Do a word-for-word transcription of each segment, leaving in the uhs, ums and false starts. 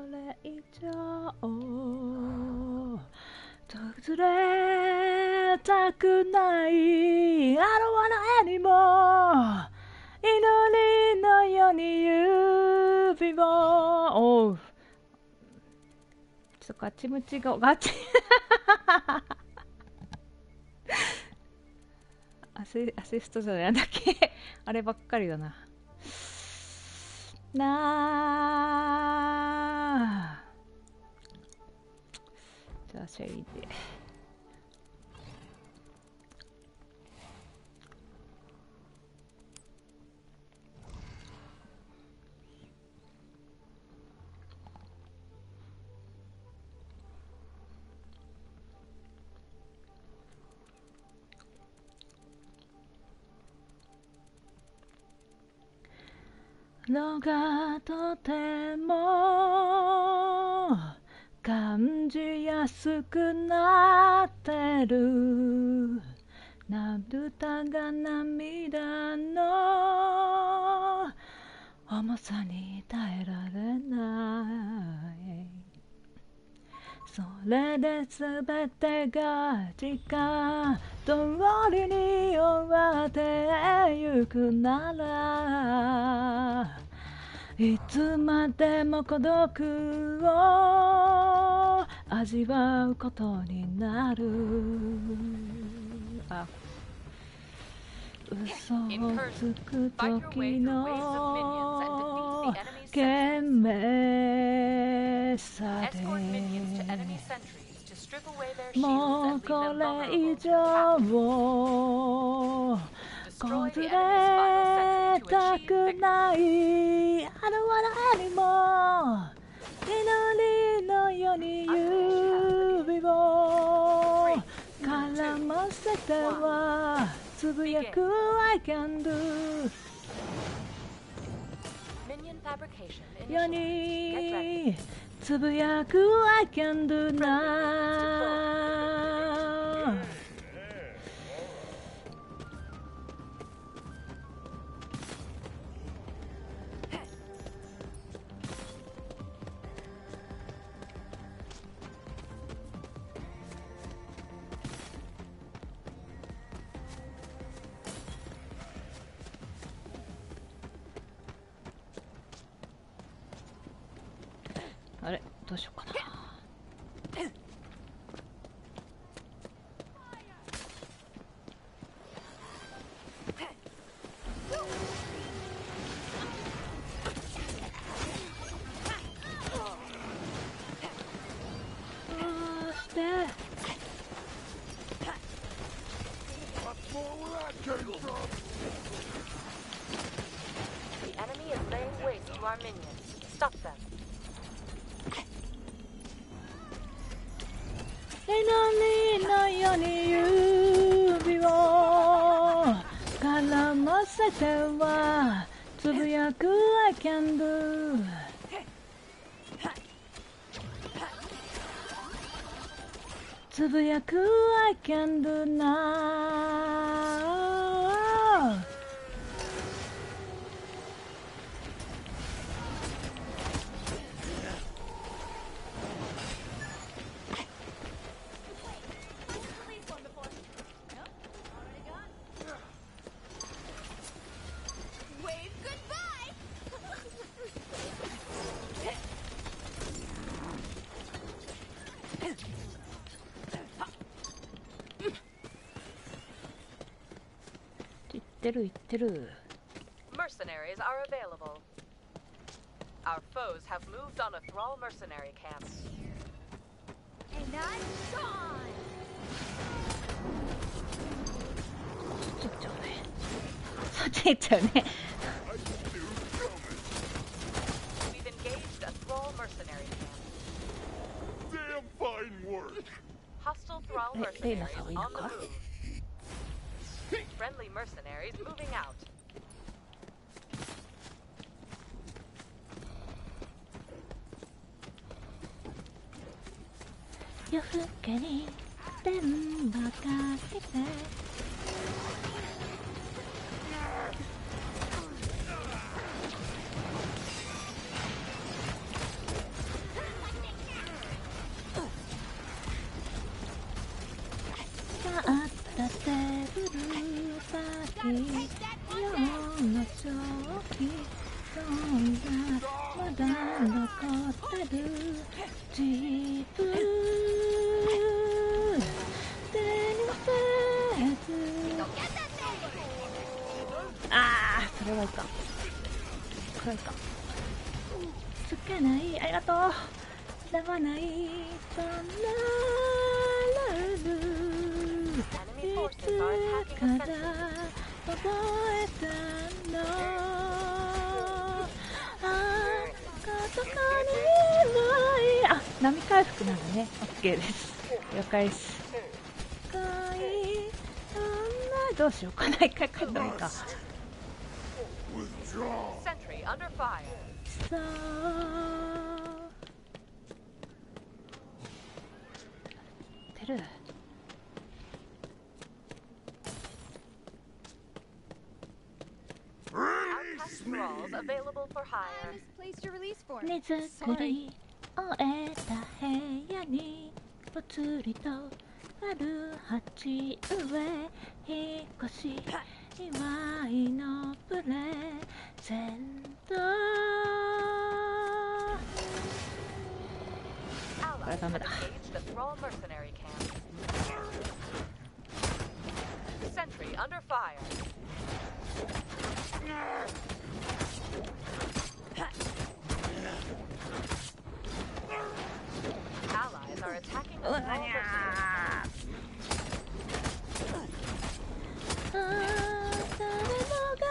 れ以上崩れたくない。I don't wanna anymore。祈りのように指を。おう。ちょっとガチムチがガチアシ、アシストじゃないんだっけあればっかりだな。なあ。じゃあシェイで。のがとても感じやすくなってる。涙が涙の重さに耐えられない。それで全てが時間通りに終わってゆくなら、いつまでも孤独を味わうことになる。あ、嘘をつく時の懸命さで、もうこれ以上崩れたくない。I don't wanna anymore。祈りのように指を絡ませてはつぶやく I can do。 ようにつぶやく I can do な。あれ、どうしようかな。 The enemy is laying waste to our minions. Stop them. 祈りのように指を絡ませてはつぶやく I can do。 つぶやく I can do な。言ってる言ってる。 Mercenaries are available. Our foes have moved on a Thrall mercenary camp. And I'm gone. そっち行っちゃうね。そっち行っちゃうね。 We've engaged a Thrall mercenary camp. Damn fine work. Hostile Thrall Hey, hey, mercenaries nasa on ulo the ka? move. Friendly mercenaries moving out. 夜更けに電話かけて。 イプ手に乗せずあーそれはいかんこれはいかんつけないありがとうだわないそんなラブいつから覚えたのあーかとかにあ波回復なんだね OK です了解ですかいそんなどうしようかな一回帰った方がいいか Sentry under fire. さあてる Outcast thralls available for hire. Misplaced your release form. 荷造り終えた部屋にぽつりとある鉢植え引っ越し祝いのプレゼント Allies have Damn it. engaged the thrall mercenary camp. Sentry under fire. Allies are attacking the thrall mercenary camp. あー誰もが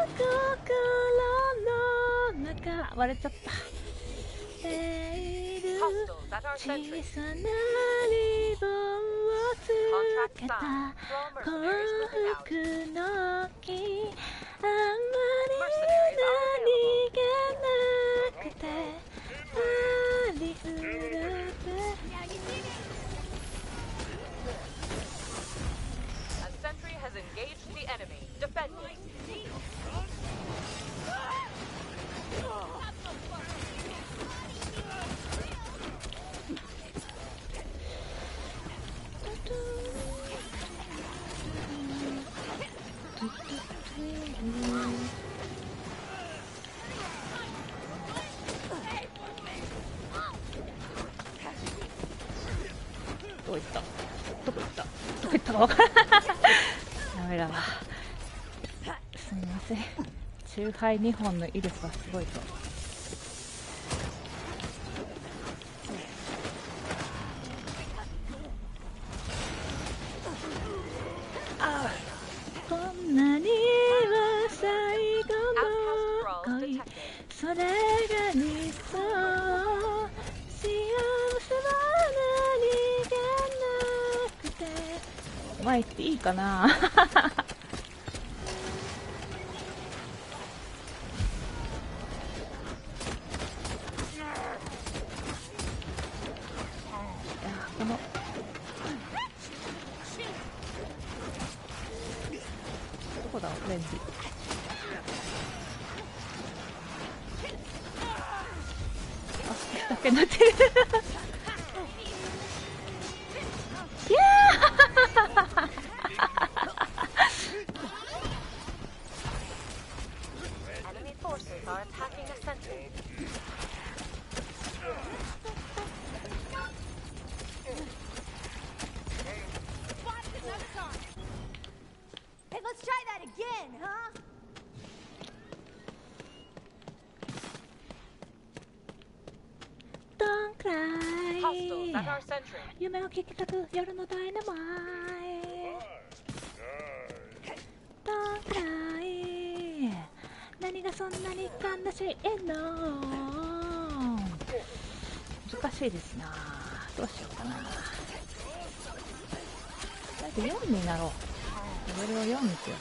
心の中割れちゃったている Hostiles at our 小 sentry. さなリボンをつ Contract けた signed. Thrall 幸 mercenaries moving out. 福の木あんまり Mercenaries are available. 何気なくてありふれて A sentry has engaged the enemy. Defending. Hey, どこ行ったどこ行ったどこ行ったか分からないダメだわすみませんチューハイにほんの威力がすごいとあこんなには最後 Outcast の thralls 恋 detected. それが理想幸せは何気なくて前言っていいかなこのどこだオレンジあだけなってるいやー Enemy forces are attacking a sentry. hey, let's try that again, huh? Don't cry Hostiles at our sentry. 夢を聞きたく夜のダイナマイト Don't cry 何がそんなに悲しいの難しいですなどうしようかなだってよんになろうレベルをよんにしよう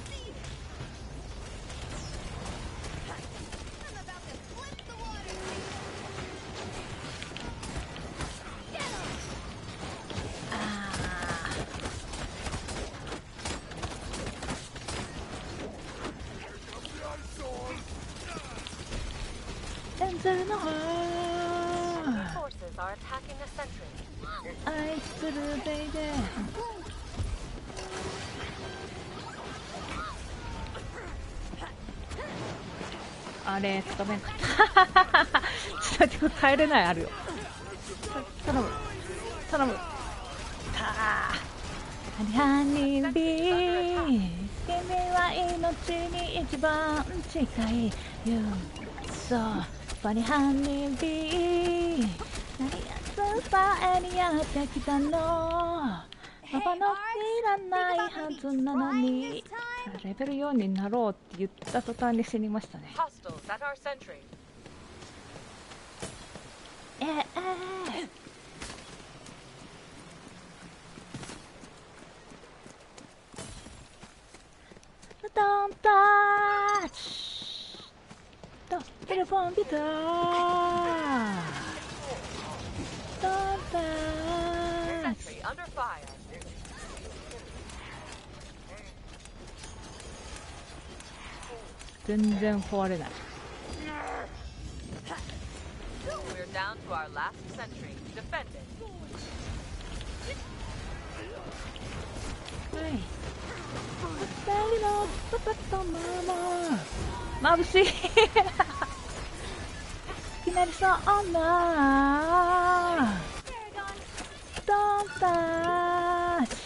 エンゼルの方 Enemy forces are attacking a sentry. 愛するベイベーあれつかめんかったちょっと待って帰れないあるよ頼む。たあハニハニービー君は命に一番近い You So Funny Honey Bee 何やつさえにやってきたのパパのいらないはずなのにレベルよんになろうって言った途端に死にましたね。 Hostiles at our sentry. ええDon't touch the telephone guitar. Don't touch. Sentry under fire. 全然壊れない。 We're down to our last sentry. Defend it. はい。二人のパパとママ。眩しい。いきなりそんな。Don't touch.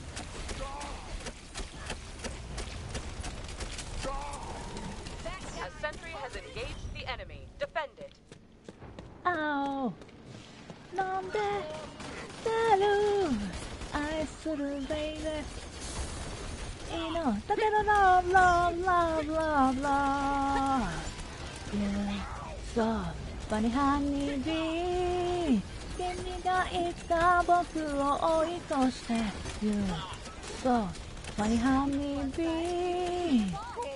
A sentry has engaged the enemy. Defend it. 青飲んで出る愛するベイベーいいのだけどラブラブラブラブラブ You So Funny Honey Bee 君が言った僕を追い越して You So Funny Honey Bee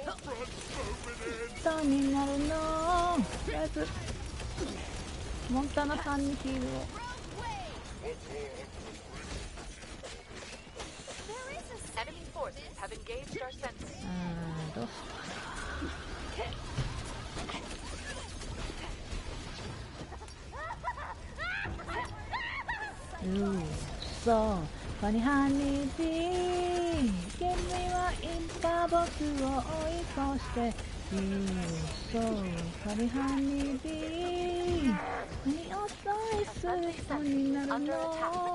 どうになるのとりあえずモンタナさんにヒールを。 Enemy forces have engaged our sentry. うーん、どうすか。うー、そう、ファニハニービー。君は言った僕を追い越して。うー、そう、ファニハニービー。何をそうする人になるの。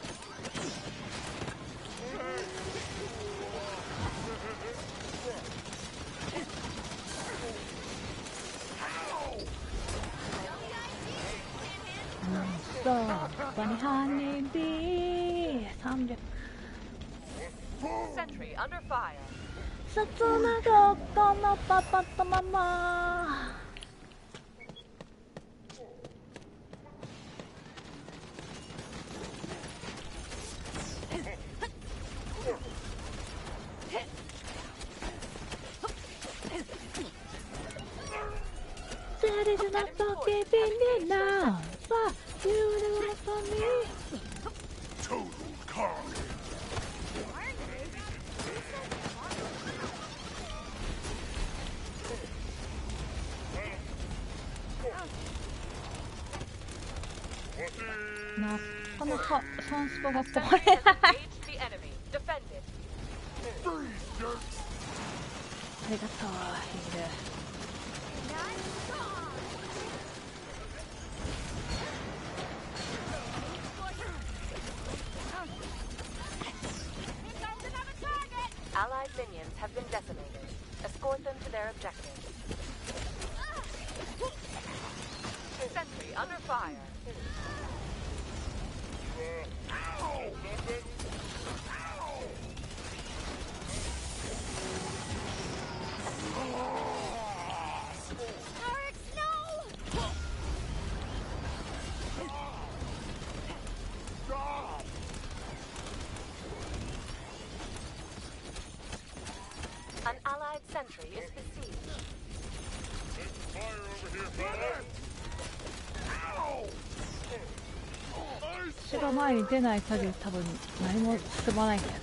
そう、バニハニービーさんびゃく Sentry under fire. さつなどこのパパとママThat is not forgiving you now. But you do it for me. Total carnage. なかなかサンスポが壊れない。 Engaged the enemy. Defend it. ありがとう、ヒール。 Allied minions have been decimated. Escort them to their objectives. Sentry under fire. An allied sentry is besieged. Fire over here, brother. 私が前に出ない限り多分何も進まないんだよな。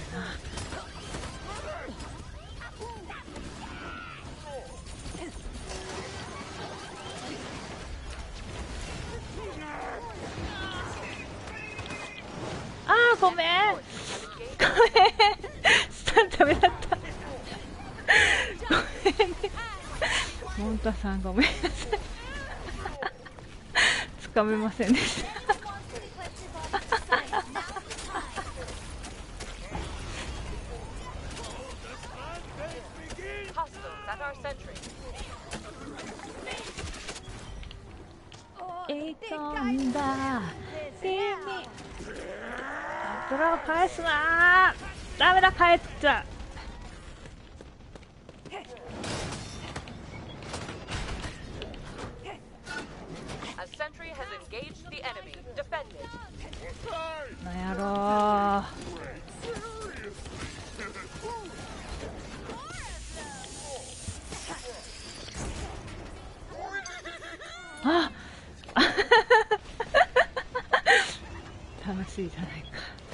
あーごめんごめんスタンダメだったごめんねモンタさんごめんなさいつかめませんでしたドラを返すなー。ダメだ、帰っちゃう。 A sentry has engaged the enemy. Defend it. なんやろー。あ楽しいじゃないか。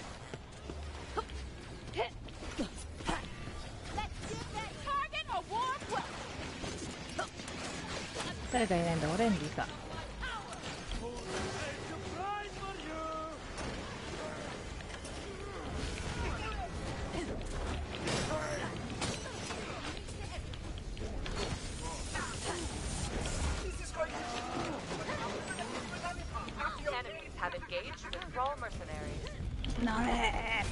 誰がいないんだ、オレンジか。 Enemies have engaged with thrall mercenaries. なれ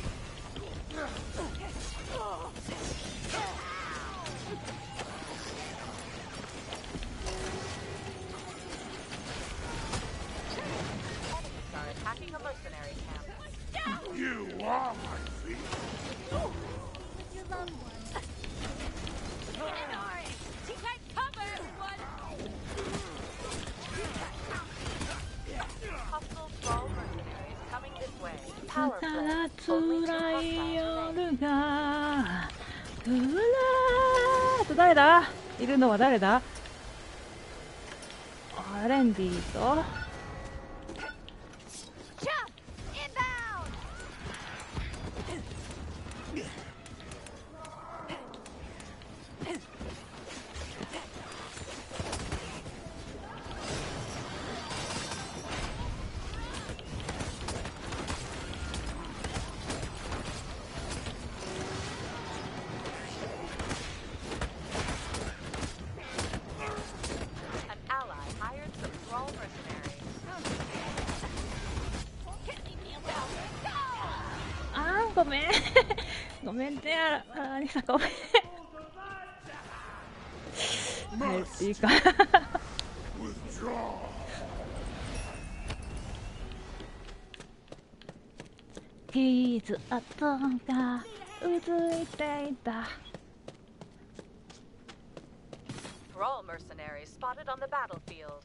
Enemies are attacking a mercenary camp. You are my feet. Your loved ones. An orange. Take that cover, everyone. Hostile thrall mercenaries coming this way. だ Power から play. Only two 辛い hostiles remain. 夜がうらーと、誰だいるのは誰だ。あレンディーと Jump! Inbound! ごめんごめんね、あら、あら、さんごめん帰っていいか傷跡がうずいていた Thrall mercenaries spotted on the battlefield.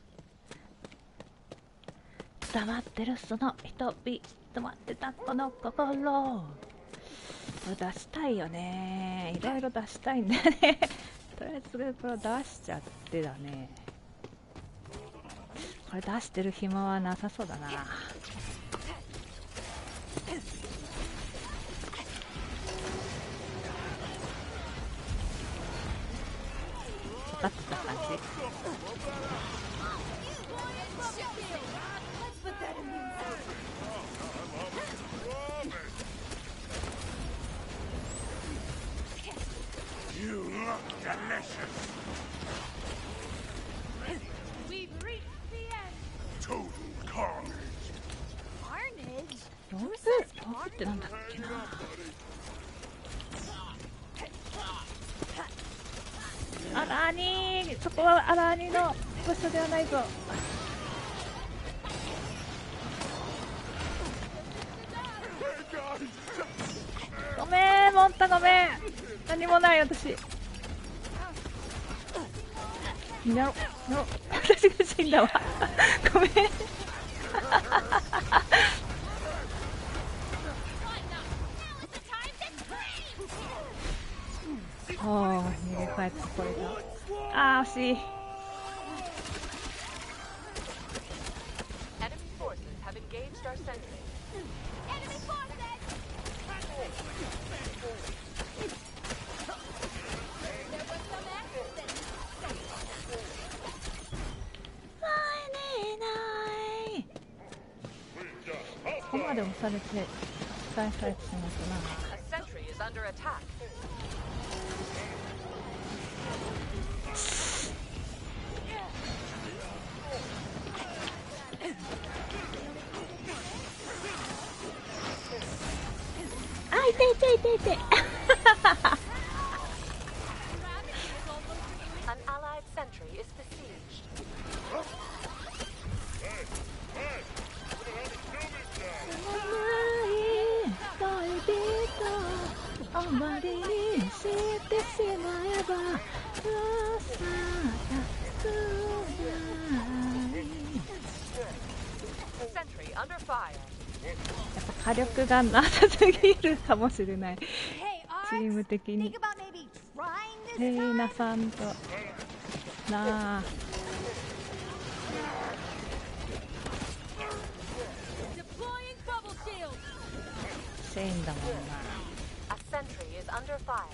黙ってるその人々、止まってたこの心、これ出したいよね、いろいろ出したいんだよねとりあえずこれ出しちゃってだね。これ出してる暇はなさそうだな。分かってた感じ。 You look delicious. We've reached the end. Total carnage. Carnage? ロープロープってなんだっけな。アラーニー、そこはアラーニーの場所ではないぞ。ごめんモンタ、ごめん、何もない私。やろやろ私が死んだわごめんおー、逃げ帰ってこれた。あー、惜しい。 Enemy forces have engaged our sentry. Enemy forces! There was some accident. 前にないここまで押されて返されてしまったな。 A sentry is under attack. あ、痛い痛い痛い痛い An allied sentry is besieged. 甘いっぱ火力がなさすぎるかもしれない。 Hey, チー Arx, ム的 think に。 about maybe trying レ this イ time? ナさんとなあ Deploying bubble shield. シェインだもんな。 A sentry is under fire.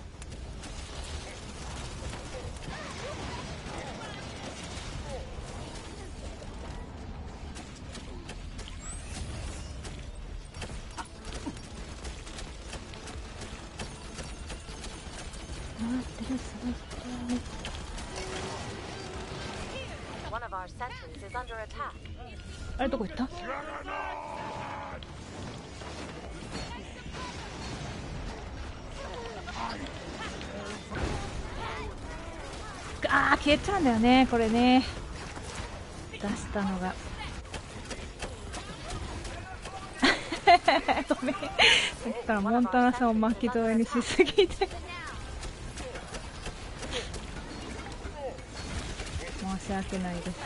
One of our sentries is under attack. あれどこ行った？あー消えちゃうんだよねこれね、出したのが。ごめん、さっきからモンタナさんを巻き添えにしすぎて申し訳ないです。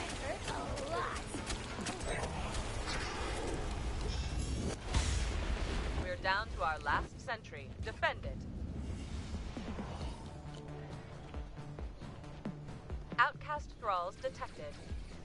We're down to our last sentry. Defend it. Outcast thralls detected.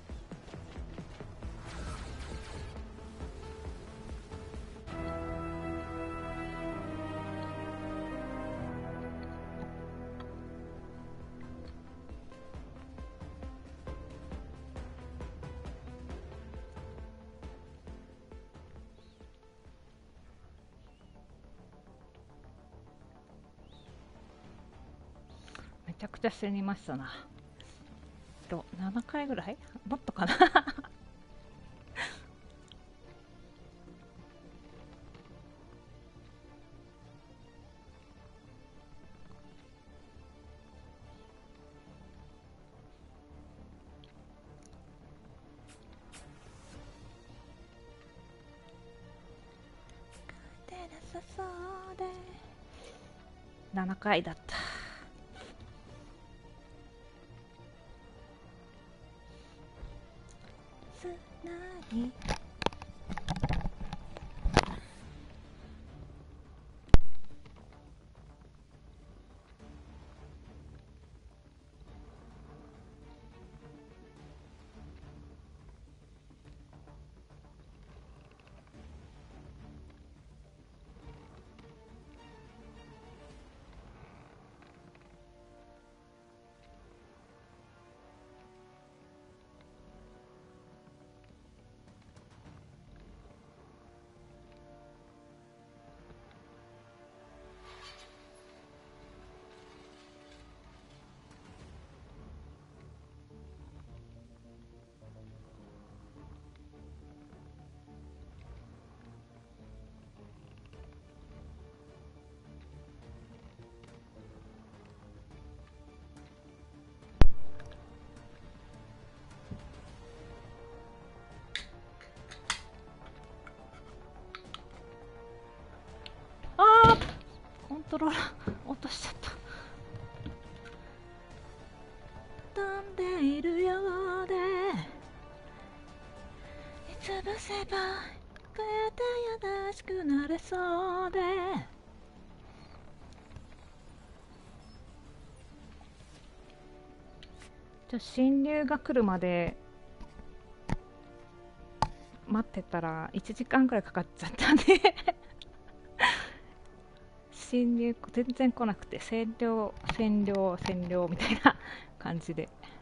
「めちゃくちゃ死にましたな。とななかいぐらいもっとかなななかいだった。にあーコントローラー落としちゃった。飛んでいるようで潰せばこうやって優しくなれそうでじゃ侵入が来るまで待ってたらいちじかんくらいかかっちゃったね侵入全然来なくて占領占領占領みたいな感じで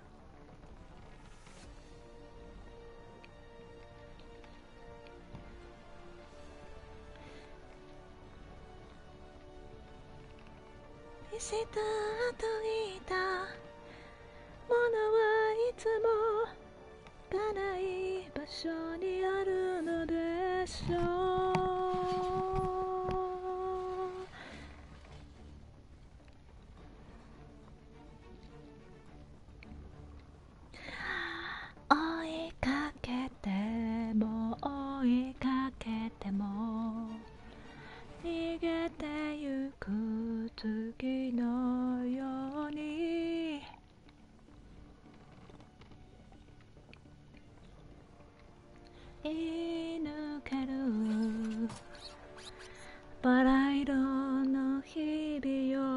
したと言ったものはいつもがない場所にあるのでしょう。追いかけても追いかけても逃げてゆく月のように射抜けるバラ色の日々よ。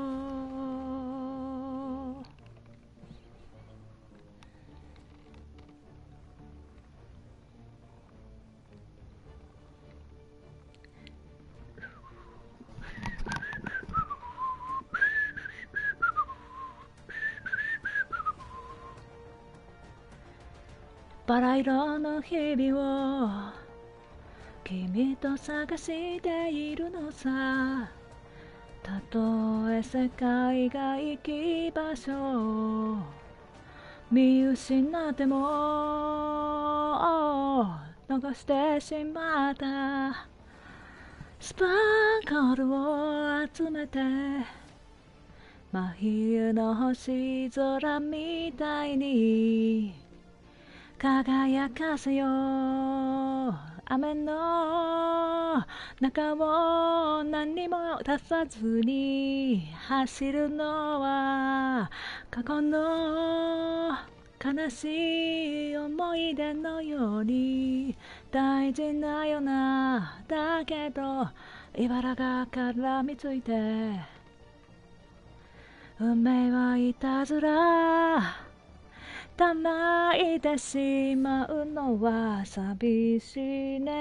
バラ色の日々を君と探しているのさ。たとえ世界が行き場所を見失っても逃してしまったスパークルを集めて真冬の星空みたいに輝かせよう。雨の中を何も足さずに走るのは過去の悲しい思い出のように大事なよな。だけど茨が絡みついて運命はいたずら玉いてしまうのは寂しい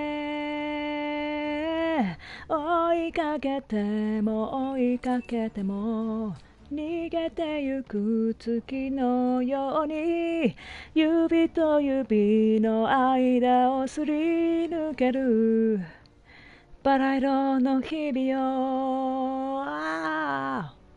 ね。追いかけても追いかけても逃げてゆく月のように指と指の間をすり抜けるバラ色の日々よ。ああ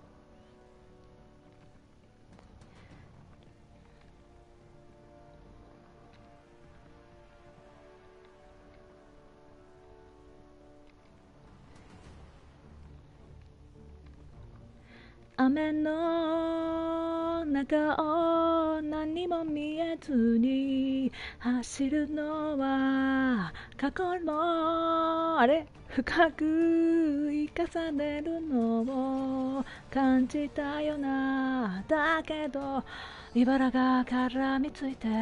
雨の中を何も見えずに走るのは過去もあれ深く生かされるのを感じたよな。だけど茨が絡みついて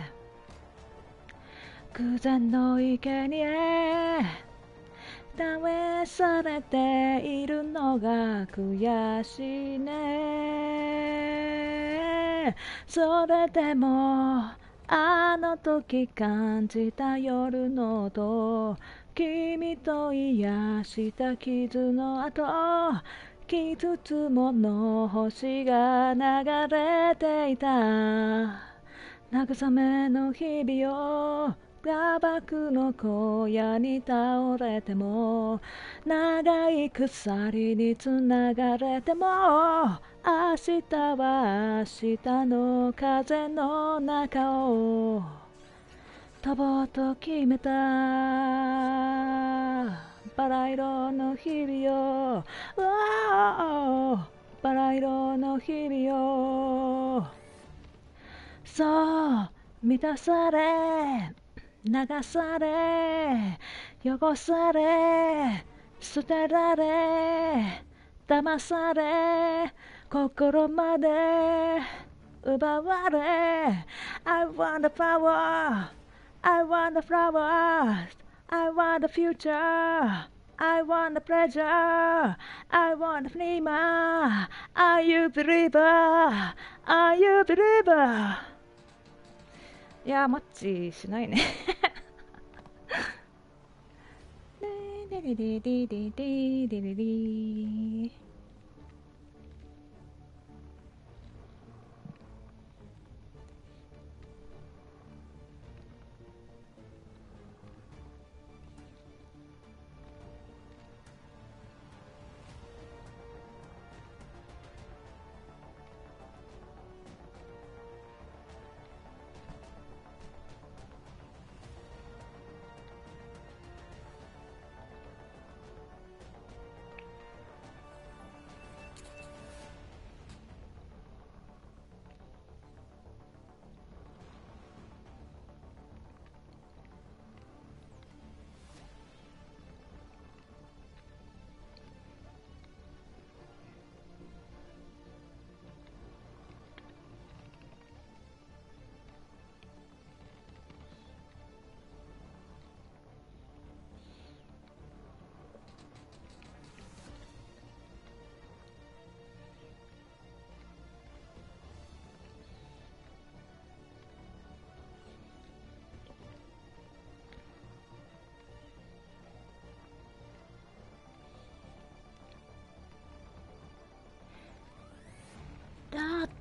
偶然の生贄試されているのが悔しいね。それでもあの時感じた夜の音君と癒した傷の後幾つもの星が流れていた慰めの日々よ。砂漠の荒野に倒れても長い鎖につながれても明日は明日の風の中を飛ぼうと決めたバラ色の日々よ。バラ色の日々よ。そう満たされ流され汚され捨てられ騙され心まで奪われ I want the power I want the flowers I want the future I want the pleasure I want the freedom Are you believer Are you believer いやーマッチしないねデリリリリリリリリ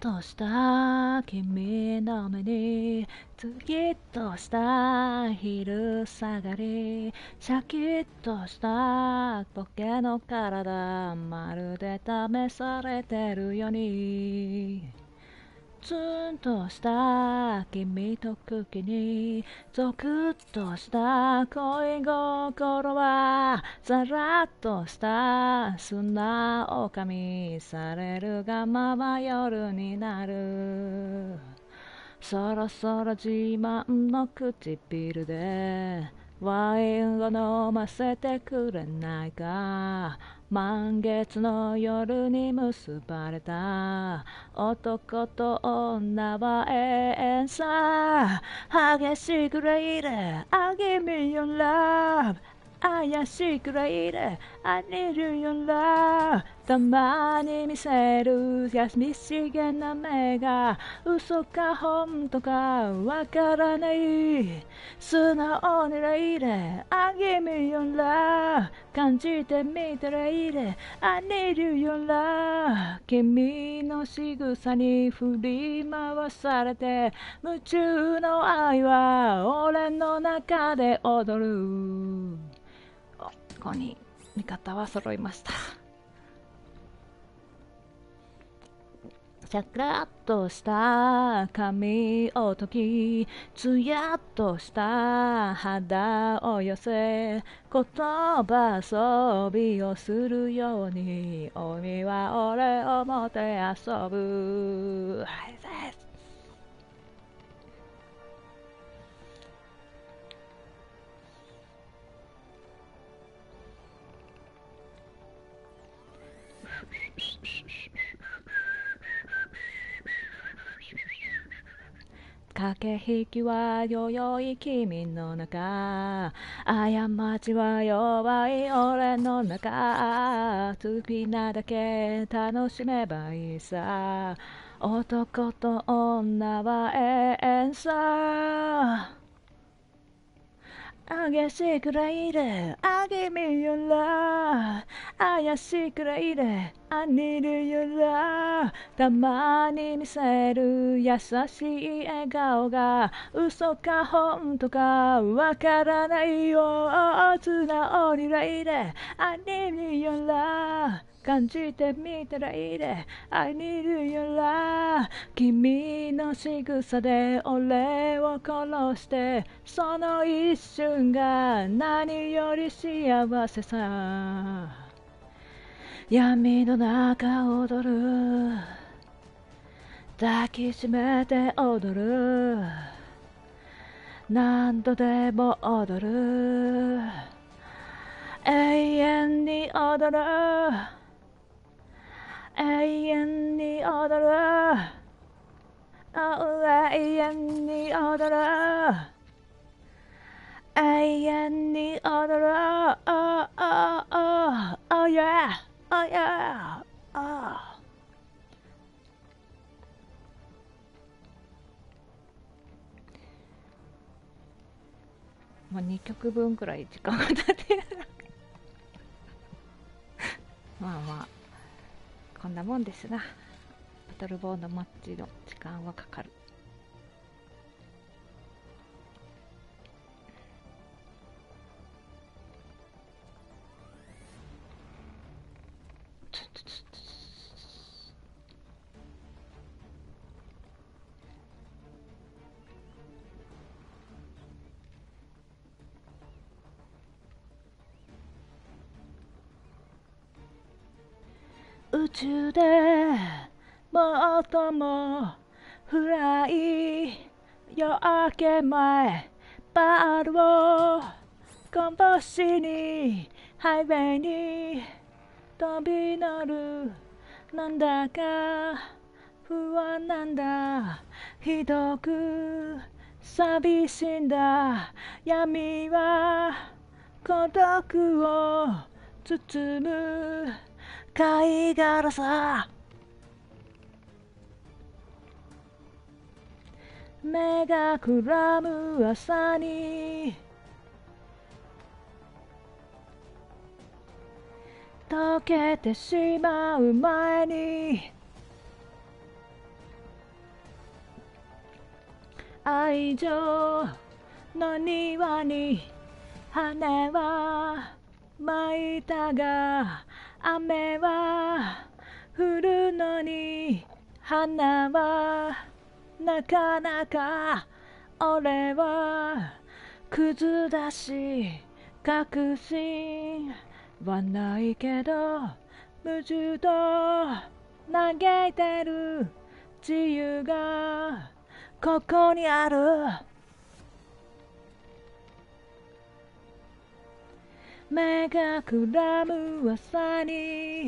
とした君の目にツキッとした昼下がり、シャキッとした時計の体、まるで試されてるように、ツンとした君と茎にゾクッとした恋心は、さらっとした砂をかみされるがまま夜になる。そろそろ自慢の唇でワインを飲ませてくれないか。満月の夜に結ばれた男と女は永遠さ。激しくレイレ I give me your love、 怪しくレイレ I need your love。 たまに見せる寂しげな目が嘘か本当かわからない。素直にレイレ I give me your love。 感じてみてレイレ I need your love。 君の仕草に振り回されて夢中の愛は俺の中で踊る。お、ここに味方は揃いました。シャラッとした髪を解き、つやっとした肌を寄せ、言葉遊びをするように鬼は俺をもて遊ぶ。はいです。駆け引きはよよい君の中、過ちは弱い俺の中。好きなだけ楽しめばいいさ。男と女は永遠さ。激しくレイレ I give me your love。 怪しくレイレ I need your love。 たまに見せる優しい笑顔が嘘か本当かわからないよ。素直にレイレ I need your love。 感じてみてレイレ I need your love。 君の仕草で俺を殺して、その一瞬が何より幸せさ。闇の中踊る、抱きしめて踊る、何度でも踊る、永遠に踊る、永遠に踊る、永遠に踊る、永遠に踊る。 Oh, oh, oh, oh yeah, oh yeah, oh。 もうにきょくぶんくらい時間が経ってるまあまあこんなもんですな。バトルボーンのマッチの時間はかかる。宇宙で最も暗い夜明け前、バールをこぼしにハイウェイに飛び乗る。なんだか不安なんだ、ひどく寂しいんだ。闇は孤独を包む貝殻さ。目がくらむ朝に溶けてしまう前に愛情の庭に羽は舞いたが雨は降るのに花はなかなか俺は崩だし確信はないけど夢中と嘆いてる自由がここにある。目がくらむ朝に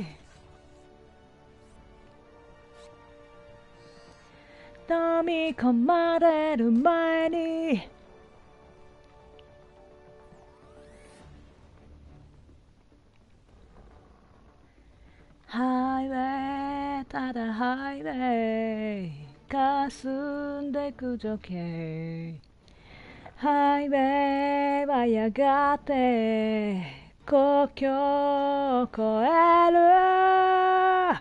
飲み込まれる前にハイウェイただハイウェイ霞んでく情景ハイウェイはやがて国境を越える。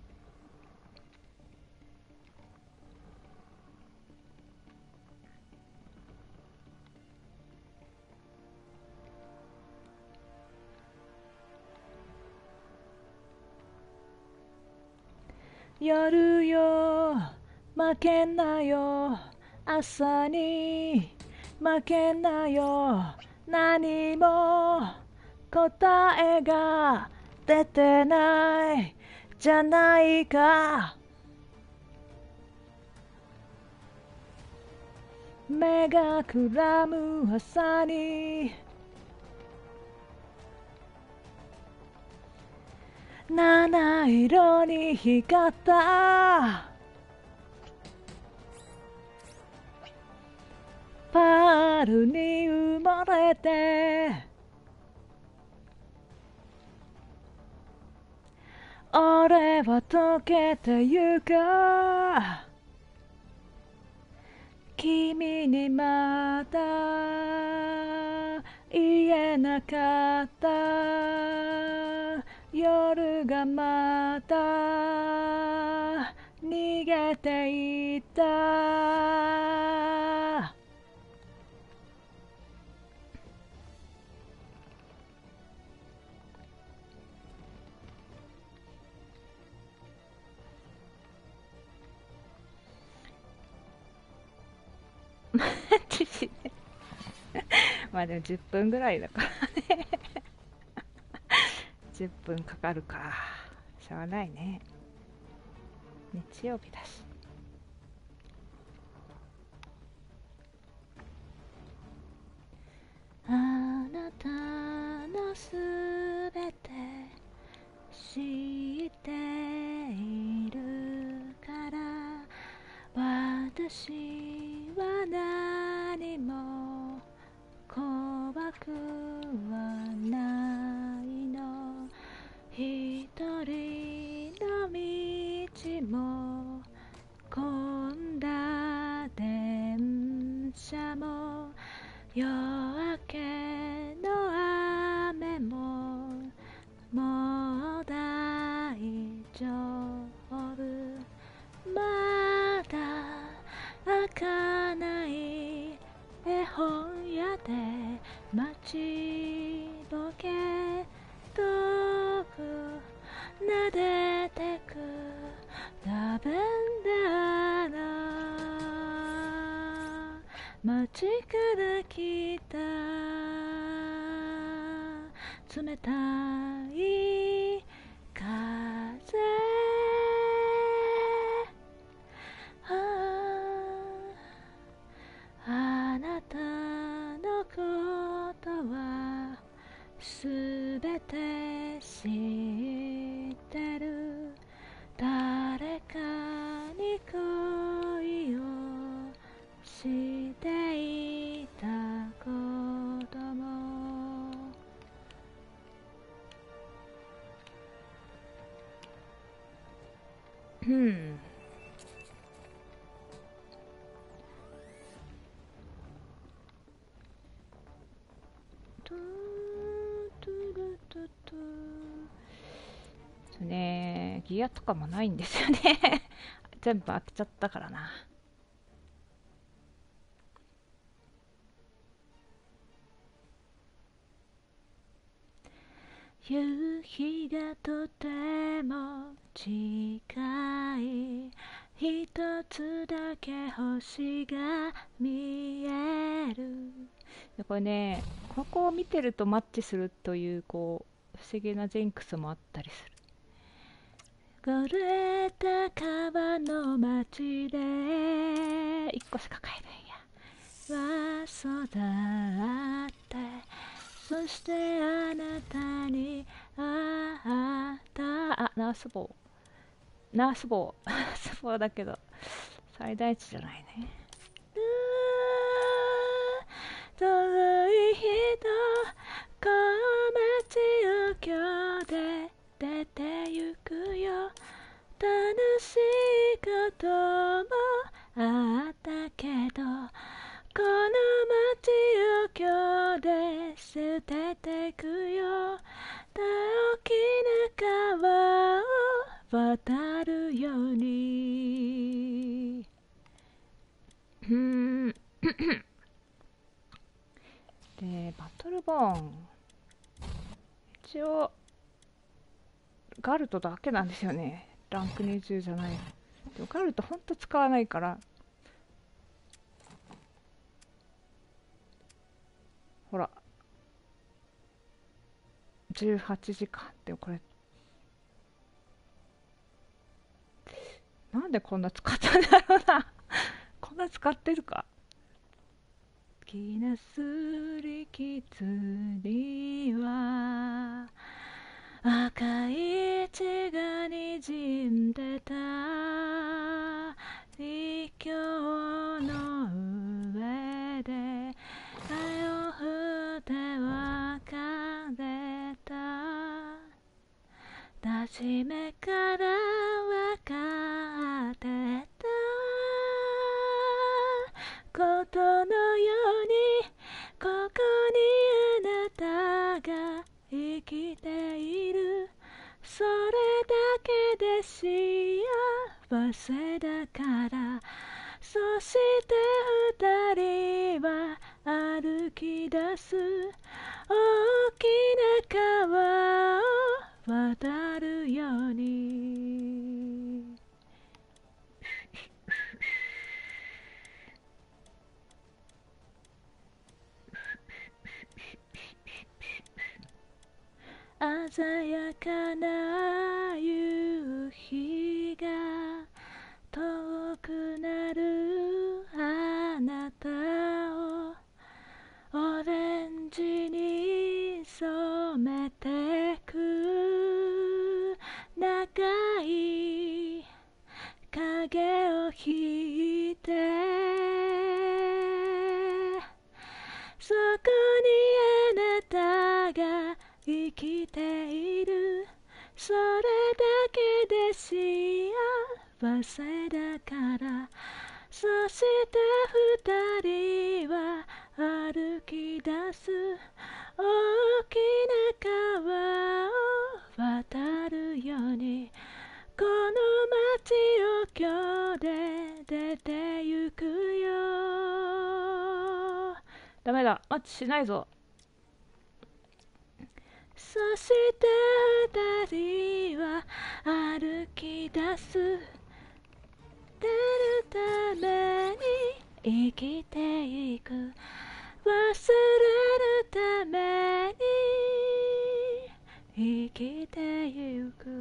夜よ負けんなよ朝に負けんなよ何も答えが出てないじゃないか。目がくらむ朝に七色に光ったパールに埋もれて俺は溶けてゆく君にまだ言えなかった夜がまた逃げていったまあでもじゅっぷんぐらいだからねじゅっぷんかかるかしょうがないね日曜日だしあなたのすべて知っているから私は何も怖くはないの一人の道も混んだ電車も夜明けの雨ももう大丈夫まだ開かない絵本屋で待ちぼけ遠く撫でてくラベンダーの街から来た冷たい風あなたのことはすべて知ってる誰かに恋をしていたこともうんそうね、ギアとかもないんですよね全部開けちゃったからな。 夕日がとても近い。一つだけ星が見える。これね、ここを見てるとマッチするという、こう不思議なジンクスもあったりする。枯れた川の町で一個しか買えないやは育って、そしてあなたに会ったあナースボーナースボーナースボーだけど最大値じゃないね。遠い人この街を今日で出てゆくよ。楽しいこともあったけど、この街を今日で捨ててくよ。大きな川を渡るように。うーんで、バトルボーン一応ガルトだけなんですよね。ランクにじゅうじゃない。でもガルトほんと使わないから。ほらじゅうはちじかん。でもこれなんでこんな使ったんだろうなこんな使ってるか。好きなすり傷には赤い血がにじんでた。陸橋の上で手を振って別れた。初めから分かってたことのように、ここにあなたが生きている。それだけで幸せだから。そして二人は歩き出す。大きな川を渡るように。鮮やかな夕日が遠くなるあなたをオレンジに染めてく。長い影を引いて、そこにあなたが生きている。それだけで幸せだから。そして二人は歩き出す。大きな川を渡るように。この街を今日で出てゆくよ。ダメだ、マッチしないぞ。そして二人は歩き出す。出るために生きていく。忘れるために生きてゆく。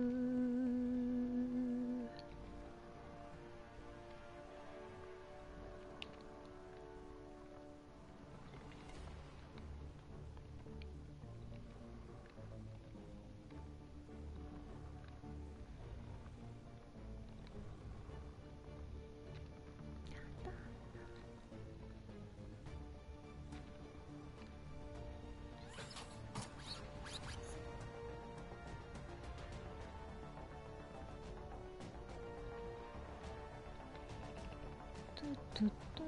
トゥトゥ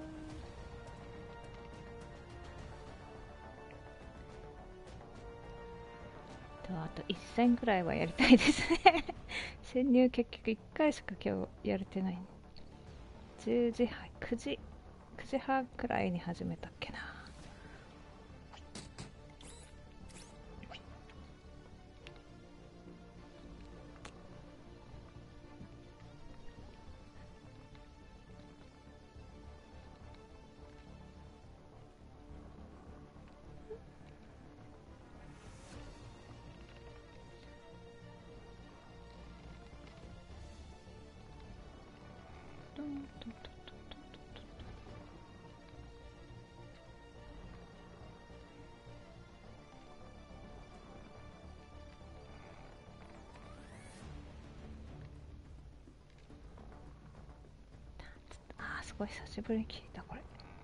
とあといっ戦くらいはやりたいですね潜入結局いっかいしか今日やれてない。じゅうじはんくじくじはんくらいに始めたっけな。 あー、すごい久しぶりに聞いたこれ。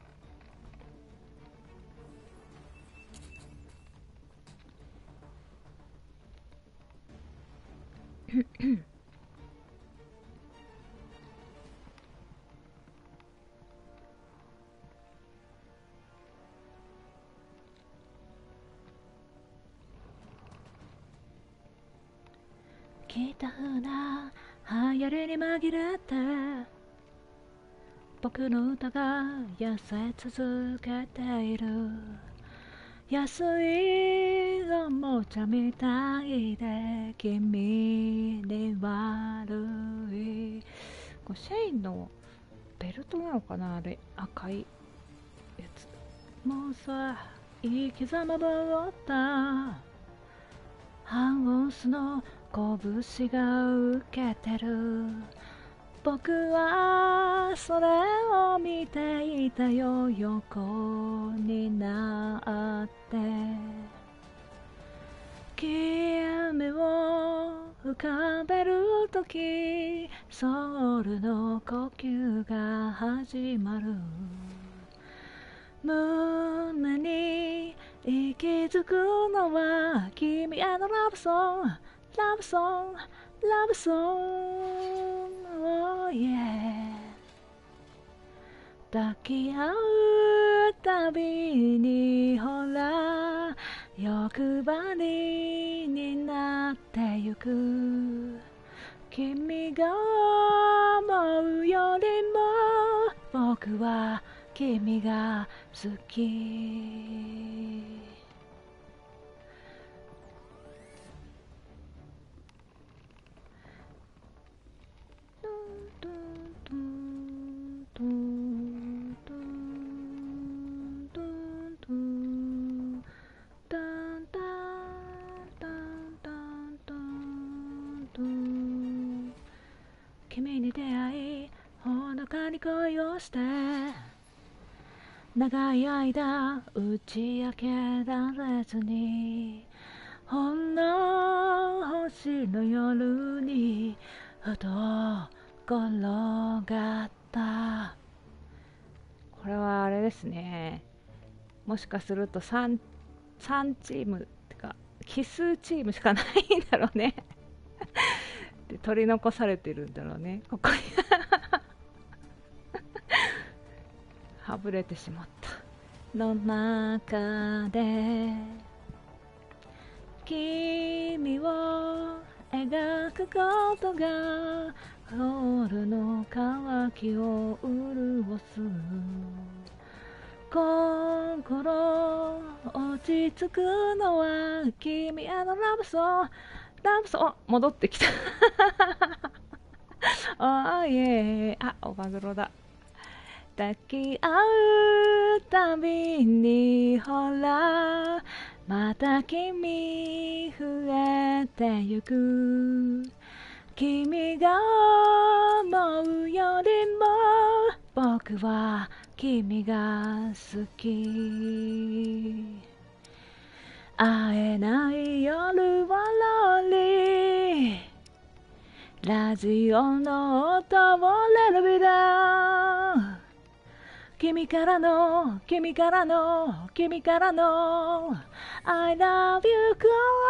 聞いた風な流行りに紛れて僕の歌が痩せ続けている。安いおもちゃみたいで君に悪い。これシェインのベルトなのかな、あれ赤いやつ。もうさ生き様ぼった半オンスの拳が受けてる。僕はそれを見ていたよ、横になって君を浮かべるときソウルの呼吸が始まる。胸に息づくのは君へのラブソング、ラブソング、ラブソング、oh yeah。 抱き合うたびにほら欲張りになってゆく。君が思うよりも僕は君が好き。君に出会いほのかに恋をして長い間打ち明けられずにほんの星の夜にふと転がった。これはあれですね、もしかすると 3, 3チームってか奇数チームしかないんだろうねで取り残されてるんだろうね、ここにはぶれてしまったの中で君を描くことが夜の渇きを潤す。心落ち着くのは君へのラブソング、ラブソング。戻ってきたあーイエー、あ、おマグロだ。抱き合うたびにほらまた君増えてゆく。君が思うよりも僕は君が好き。会えない夜はローリー、ラジオの音をレルビだ。君からの君からの君からの I love you girl。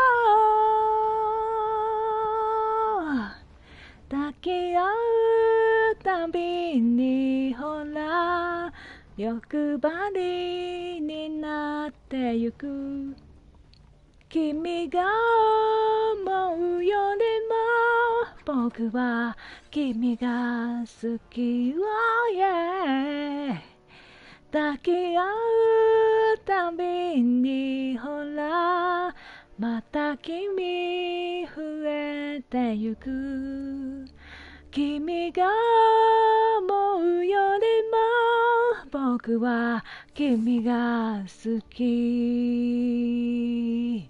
抱き合うたびにほら欲張りになってゆく。君が思うよりも僕は君が好き、oh yeah。抱き合うたびにほらまた君増えてゆく。君が思うよりも僕は君が好き。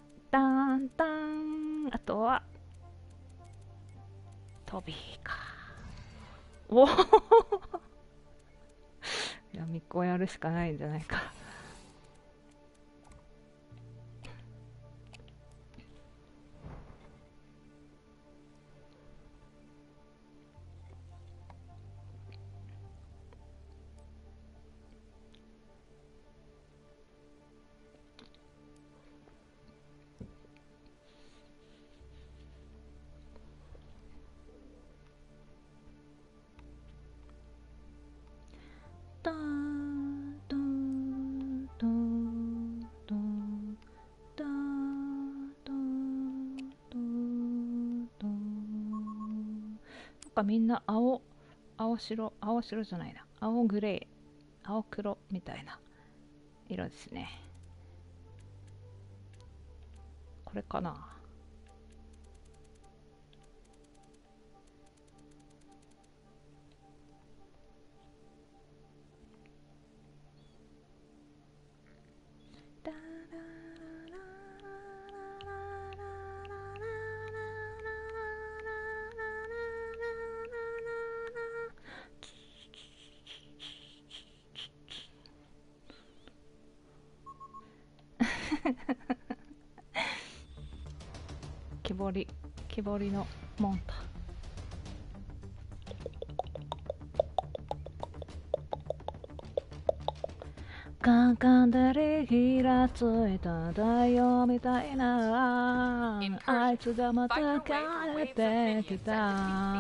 タンタン。あとはトビーか。 お闇っこやるしかないんじゃないか。なんかみんな青、青白、青白じゃないな、青グレー、青黒みたいな色ですね。これかな。木彫り、木彫りのモンタ。カンカンでりひらついた太陽みたいなあいつがまた帰ってきた。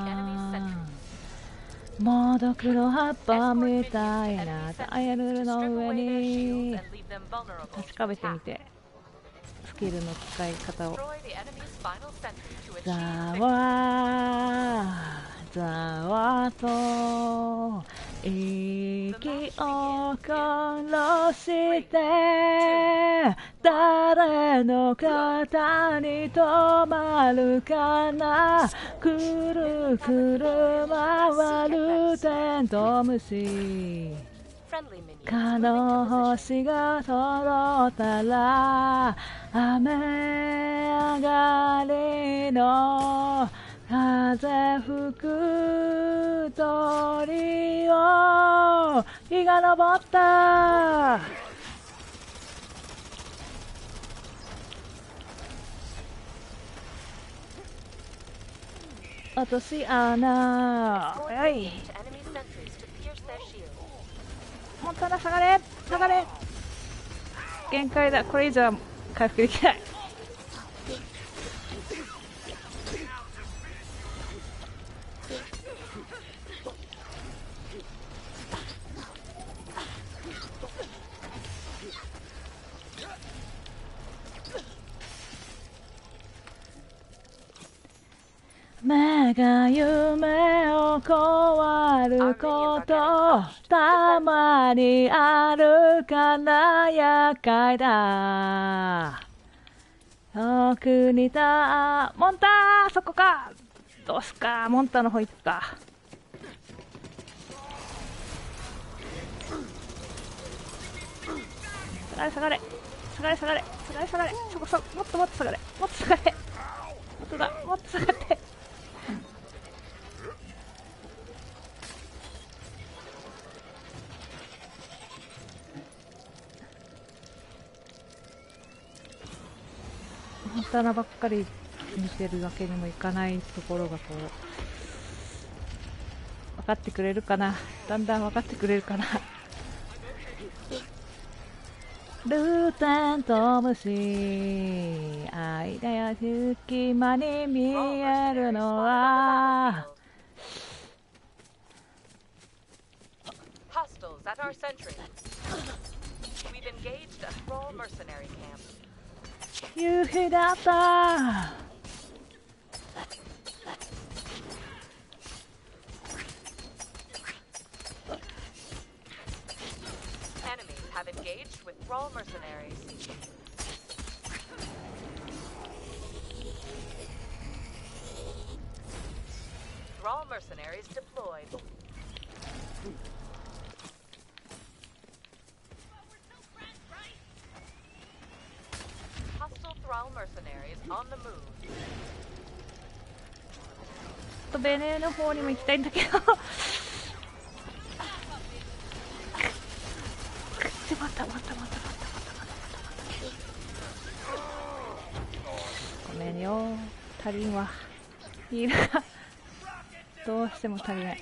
猛毒の葉っぱみたいなタイルの上に確かめてみて、スキルの使い方を。ざわーざわと息を殺して誰の肩に止まるかな。くるくる回るテントウムシ。蚊の星が揃ったら雨上がりの風吹く鳥を日が昇った。落とし穴。はい。もっとな、下がれ下がれ。限界だ。これ以上は回復できない。目が夢を壊ることたまにあるから厄介だ。遠くにいたモンター、そこか。どうすか、モンターの方行った。下がれ下がれ下がれ下がれ下がれ下がれ、そこそこ、もっともっと下がれ、もっと下がれ、もっとだ、もっと下がれ。モンタナばっかり見てるわけにもいかないところがこう分かってくれるかな。だんだん分かってくれるかな。ルーテントウムシ、間や隙間に見えるのは Hostiles at our sentry. We've engaged a thrall mercenary camp. 夕日だった。 Enemies have engaged with thrall mercenaries. Thrall mercenaries deployed. Hostile thrall mercenaries on the move. とベネの方にも行きたいんだけど足りんわ。ヒールがどうしても足りない。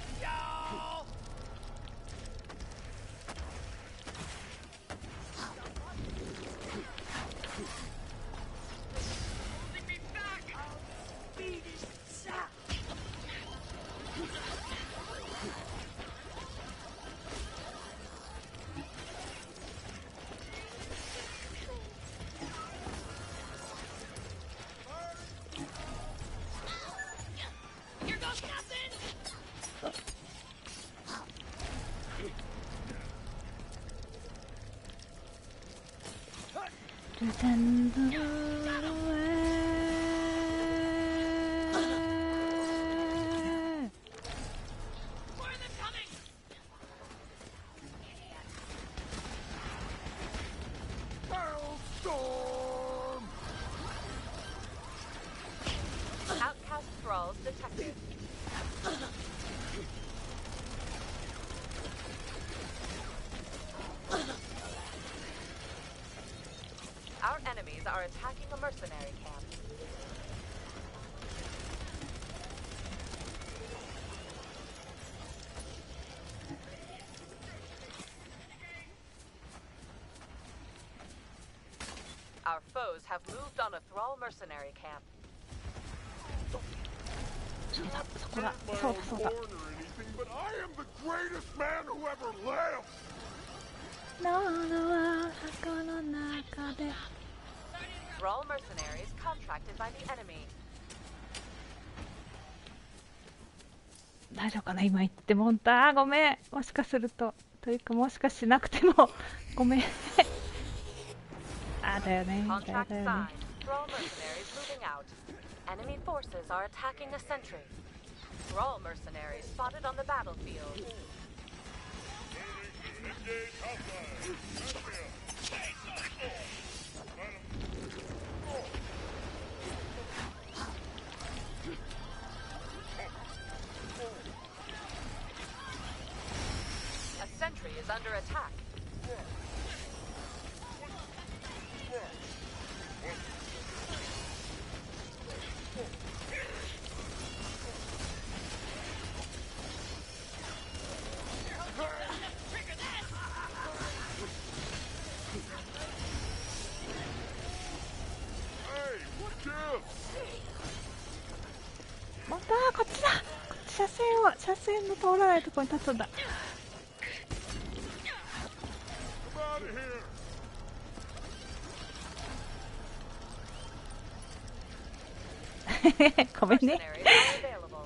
Outcast thralls detected. Our enemies are attacking a mercenary camp. Our foes have moved on a thrall mercenary camp. そうだ、そこだ、 My そうだ own そうだ。 born or anything, but I am the greatest man who ever lived. 喉は箱の中で。 Thrall mercenaries contracted by the enemy. 大丈夫かな、今言ってもんた。ごめん。もしかすると、というかもしかしなくてもごめん。あ、だよね。だよ Contract だよね。 signed. Thrall mercenaries moving out. Enemy forces are attacking a sentry. Thrall mercenaries spotted on the battlefield. A sentry is under attack. Hey, what gives? もんた、こっちだ。こっち車線を、車線の通らないところに立つんだ。 Come out of here. ごめんね。 Mercenaries are available.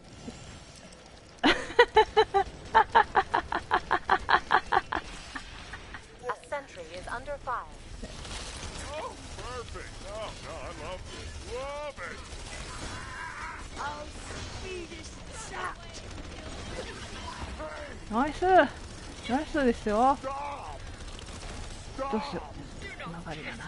A sentry is under fire. Oh, perfect. Oh, no, I love this. Love it. Oh, Swedish chap. ナイス。ナイスですよ。 Stop. どうしよう。曲がりだな。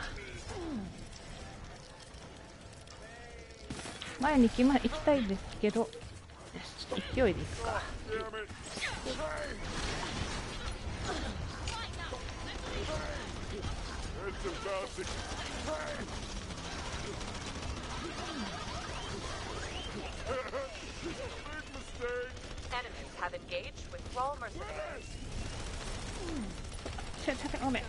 前に行きま、行きたいですけど。よし、ちょっと勢いで行くか。 Damn it. Hey. It's about to. Hey. Big mistake. Enemies have engaged with Thrall mercenaries. ちょ、ちょ、ごめん。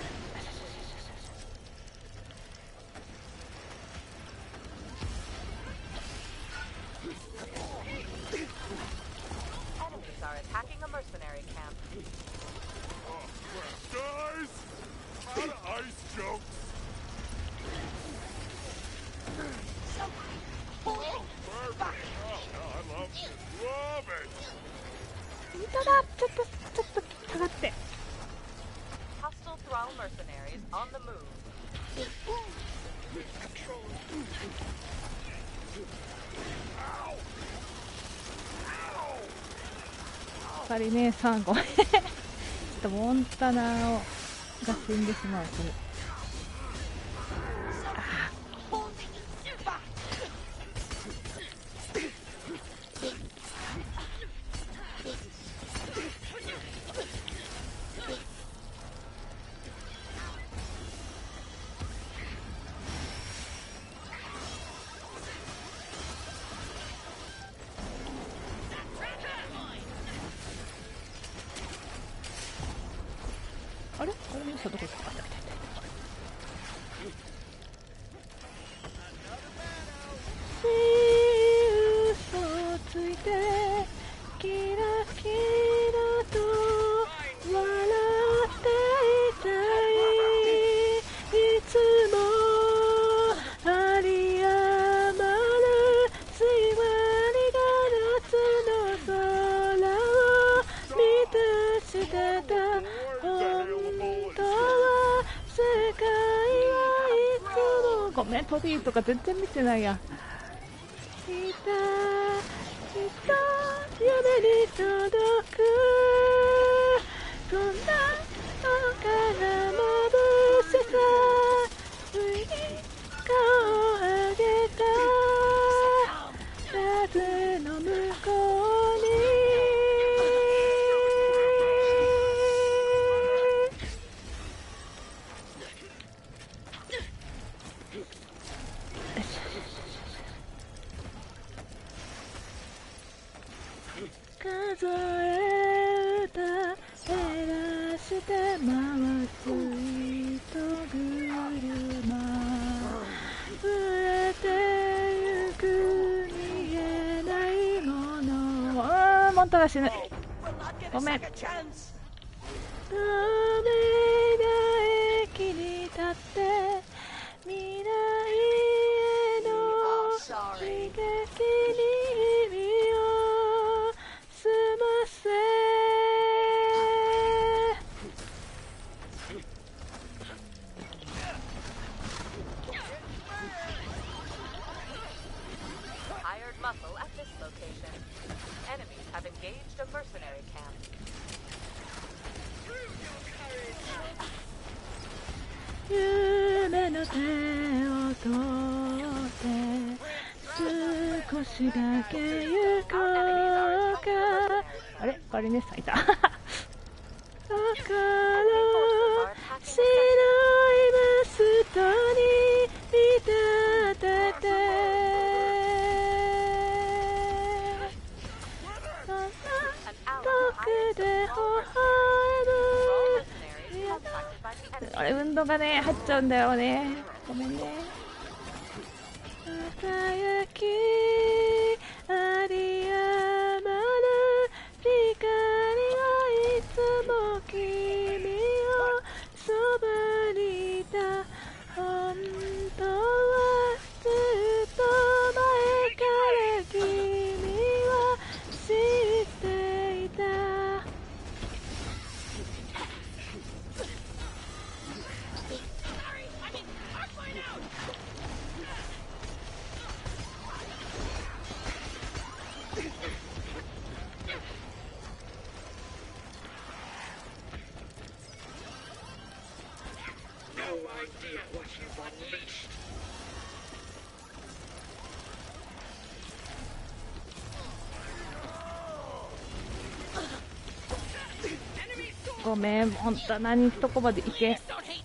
Enemies are attacking a mercenary camp. Oh, crap. Guys! Out of ice jokes. Perfect. Oh, no, I love this. Love it. 本当だ。ちょっと、ちょっと下がって。 Hostile Thrall mercenaries on the move. カリ姉さん、ごめん。ちょっとモンタナをが死んでしまう。これ。 Hey, そうどこ行ったか。嘘をついてキラキラと笑っていたい、いつもあり余る水割りが夏の空を満たしてた。本当は世界はいつも、ごめんトビーとか全然見てないや。いたいた夢に届くこんなのから眩しさ、上に顔を上げた風の向こうに数え歌減らして回す糸車、増えてゆく見えないもの。あーモンタが死ぬ。ごめん。透明な駅に立って未来への刺激に耳をすませ。 Hired muscle at this location. Enemies have engaged a mercenary camp. 夢の手を取って少しだけ行こうか。あれバリネスさんいた。だから白いマストに見立ててそんな遠くで微笑む。あれ運動がね入っちゃうんだよね。ごめんね。輝きあり余る光はいつも君をそばにいた。本当はずっと前から君は知っていた。ごめん、本当は何とこまで行け。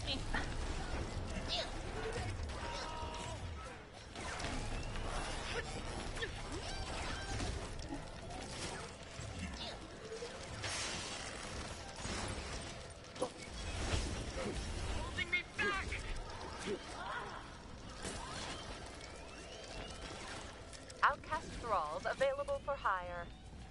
Outcast thralls available for hire.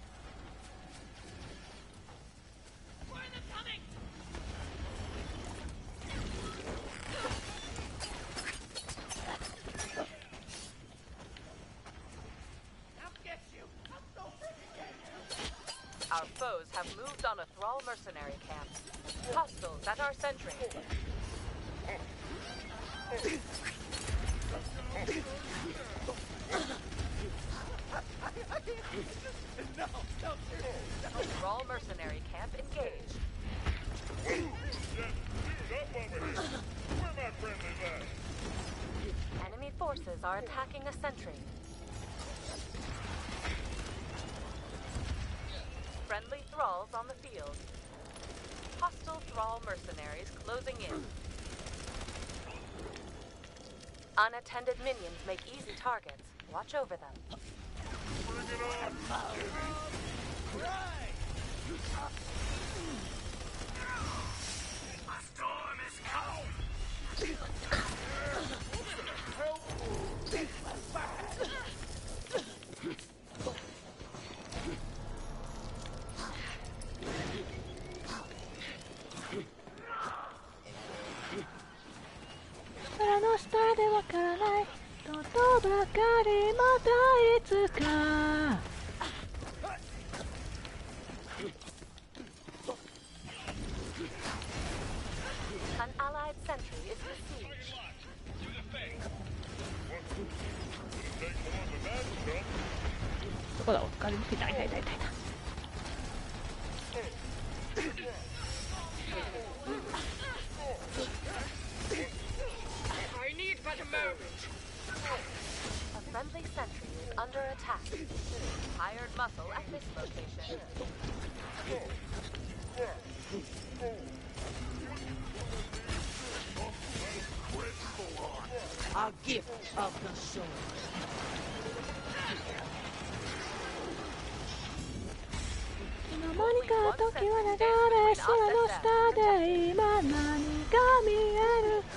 Our foes have moved on a thrall mercenary camp. Hostiles at our sentry. Thrall mercenary camp engaged. Enemy forces are attacking a sentry. Friendly thralls on the field. Hostile thrall mercenaries closing in. Unattended minions make easy targets. Watch over them. Bring it on! Right. A storm の下でわからないことばかりまたいつか。 An allied sentry is besieged. Take more than that stuff. どこだ、お疲れ。いたいたいたいたいた。 I need but a moment. A friendly sentry is under attack. Hired muscle at this location. A gift of the soul. いつの間にか時は流れ、空の下で今何が見える。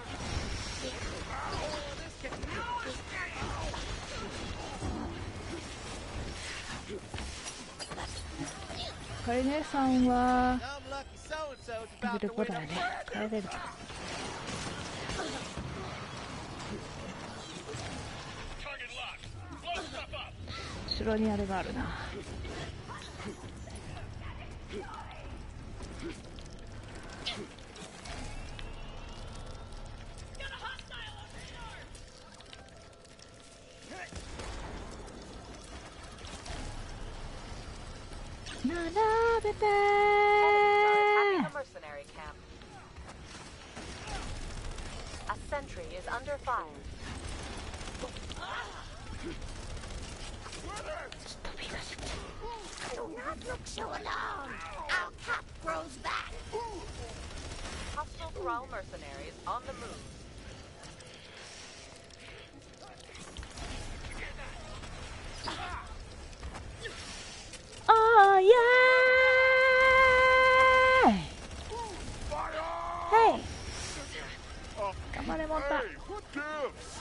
カリ姉さんは Some lucky so-and-so's い about る to 子 win だ a よね。帰れるか。後ろにあれがあるな。並べて Enemies are attacking a mercenary camp. A sentry is under fire. 飛び出し Do not look so alarmed. Our cap grows back. Hostile Thrall mercenaries on the move. Oh yeah! Hey! Uh, 頑張れモンタ。 hey, what gives?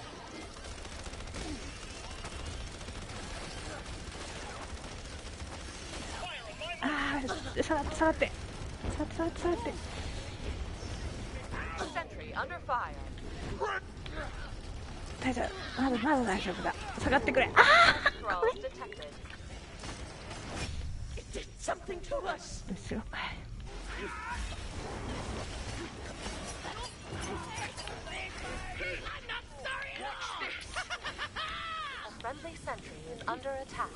あー、下がって下がって下がって下がって下がって。 Sentry under fire. 大丈夫、まだまだ大丈夫だ。下がってくれ。あ Thralls detected. It did something to us. ー、後ろかい。 A friendly sentry is under attack.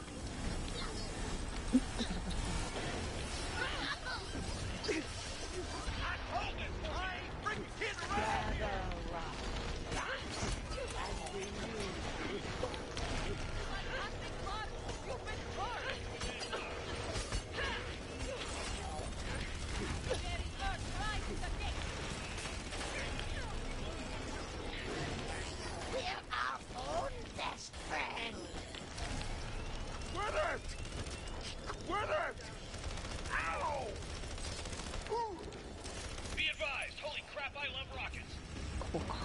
We're our own best friend. Quit it! Quit it! Ow! Be advised, holy crap, I love rockets. ここか。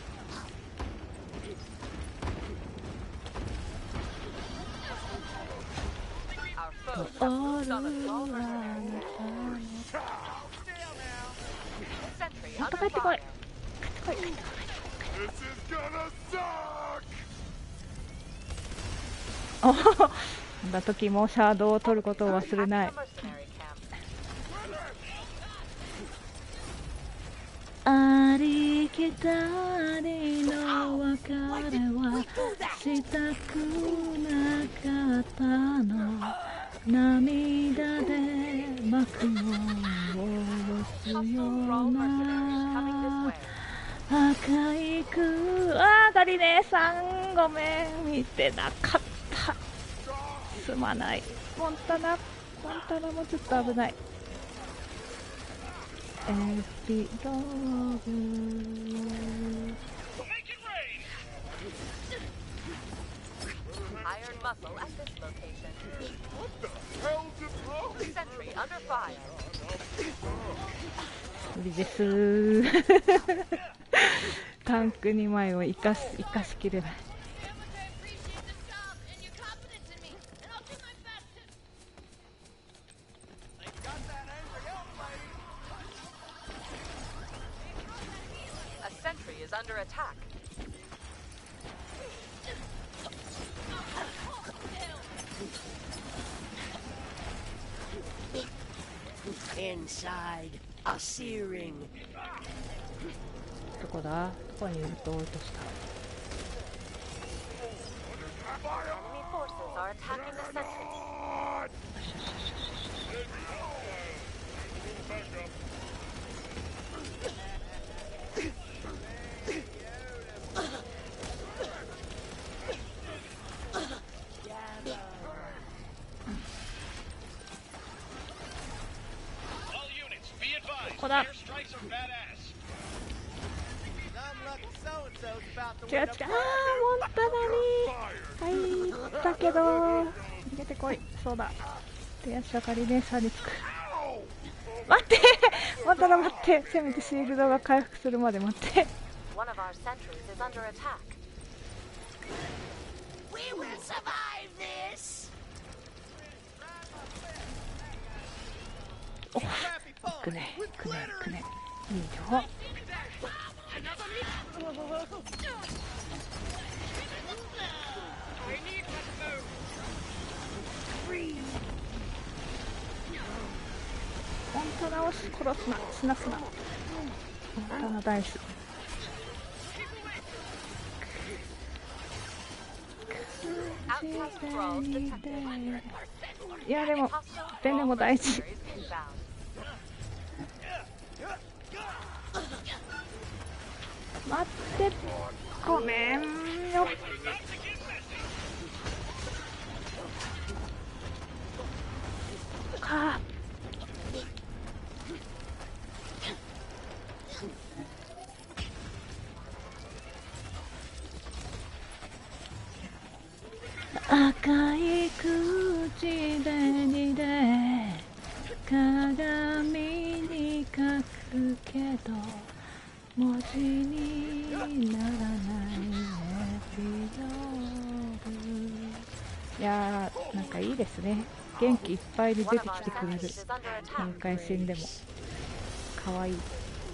Our foes あ have moved る on a Thrall わ mercenary. の Sentry もっと under 帰ってこい。 fire. 帰ってこい。 This is gonna suck! おほほ。こんな時もシャドウを取ることを忘れない。 Attacking a mercenary camp. ありきたりの別れはしたくなかったの。涙で幕を下ろすよ Hostile う Thrall mercenaries coming な this way. 赤いくあガリ姉さんごめん見てなかった。すまない。モンタナモンタナもちょっと危ない。エピローグ Make it rain! Hired muscle at this location. What the hell just wrong? Sentry under fire. 無理ですタンクにまいを生かす生かしきれない。 A sentry is under under attack. Inside, a searing. どこだ？どこにいると落とした。 Enemy forces are attacking the sentry. All units, be advised. Hold up. Airstrikes are badass. Some lucky so-and-so's about to 違う違う、あー、モンタナに入ったけど逃げてこい。そうだ、手足明かりで差につく。待ってモンタナ待って、せめてシールドが回復するまで待って。 One of our sentries is under attack. We will survive this. お、行くね行くね行くね、いいよ。モンタナを殺すな、死なすな。モンタナ大好き。いやでもペンでも大事。待って、ごめんよ。か赤い口紅で鏡に書くけど文字にならないエピローグ。いやー、なんかいいですね。元気いっぱいで出てきてくれる。何回死んでもかわいい。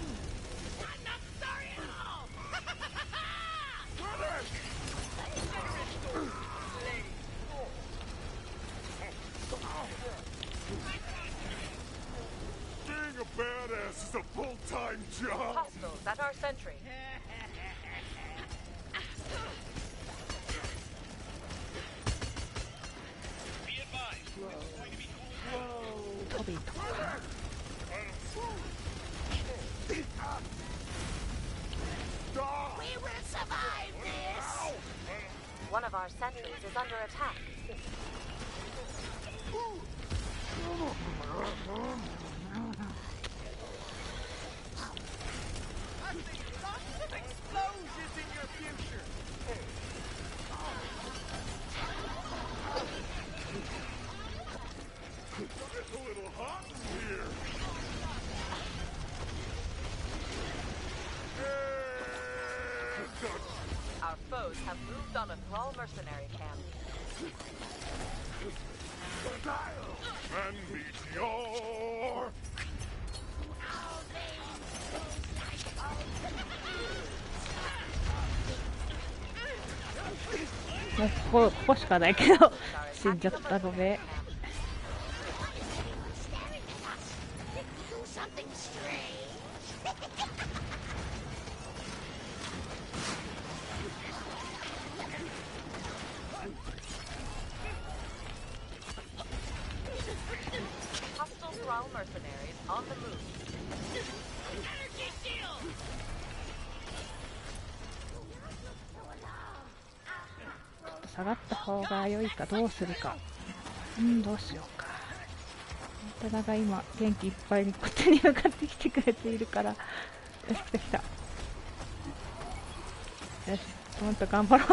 Being a badass is a full-time job. Hostiles at our sentry. Be advised. This is going to be cool. トビーとか We will survive this. One of our sentries is under attack. I think lots of explosions in your future. It's a little hot in here. And Our foes have moved on a Thrall mercenary camp. and meteor. もうここ、ここしかないけど死んじゃったごめん。 Do something strange. Hostile Thrall mercenaries on the move. 下がった方が良いかどうするか。うん、どうしようか。ただが今元気いっぱいにこっちに向かってきてくれているから。よし、来た来た。よし、もっと頑張ろう。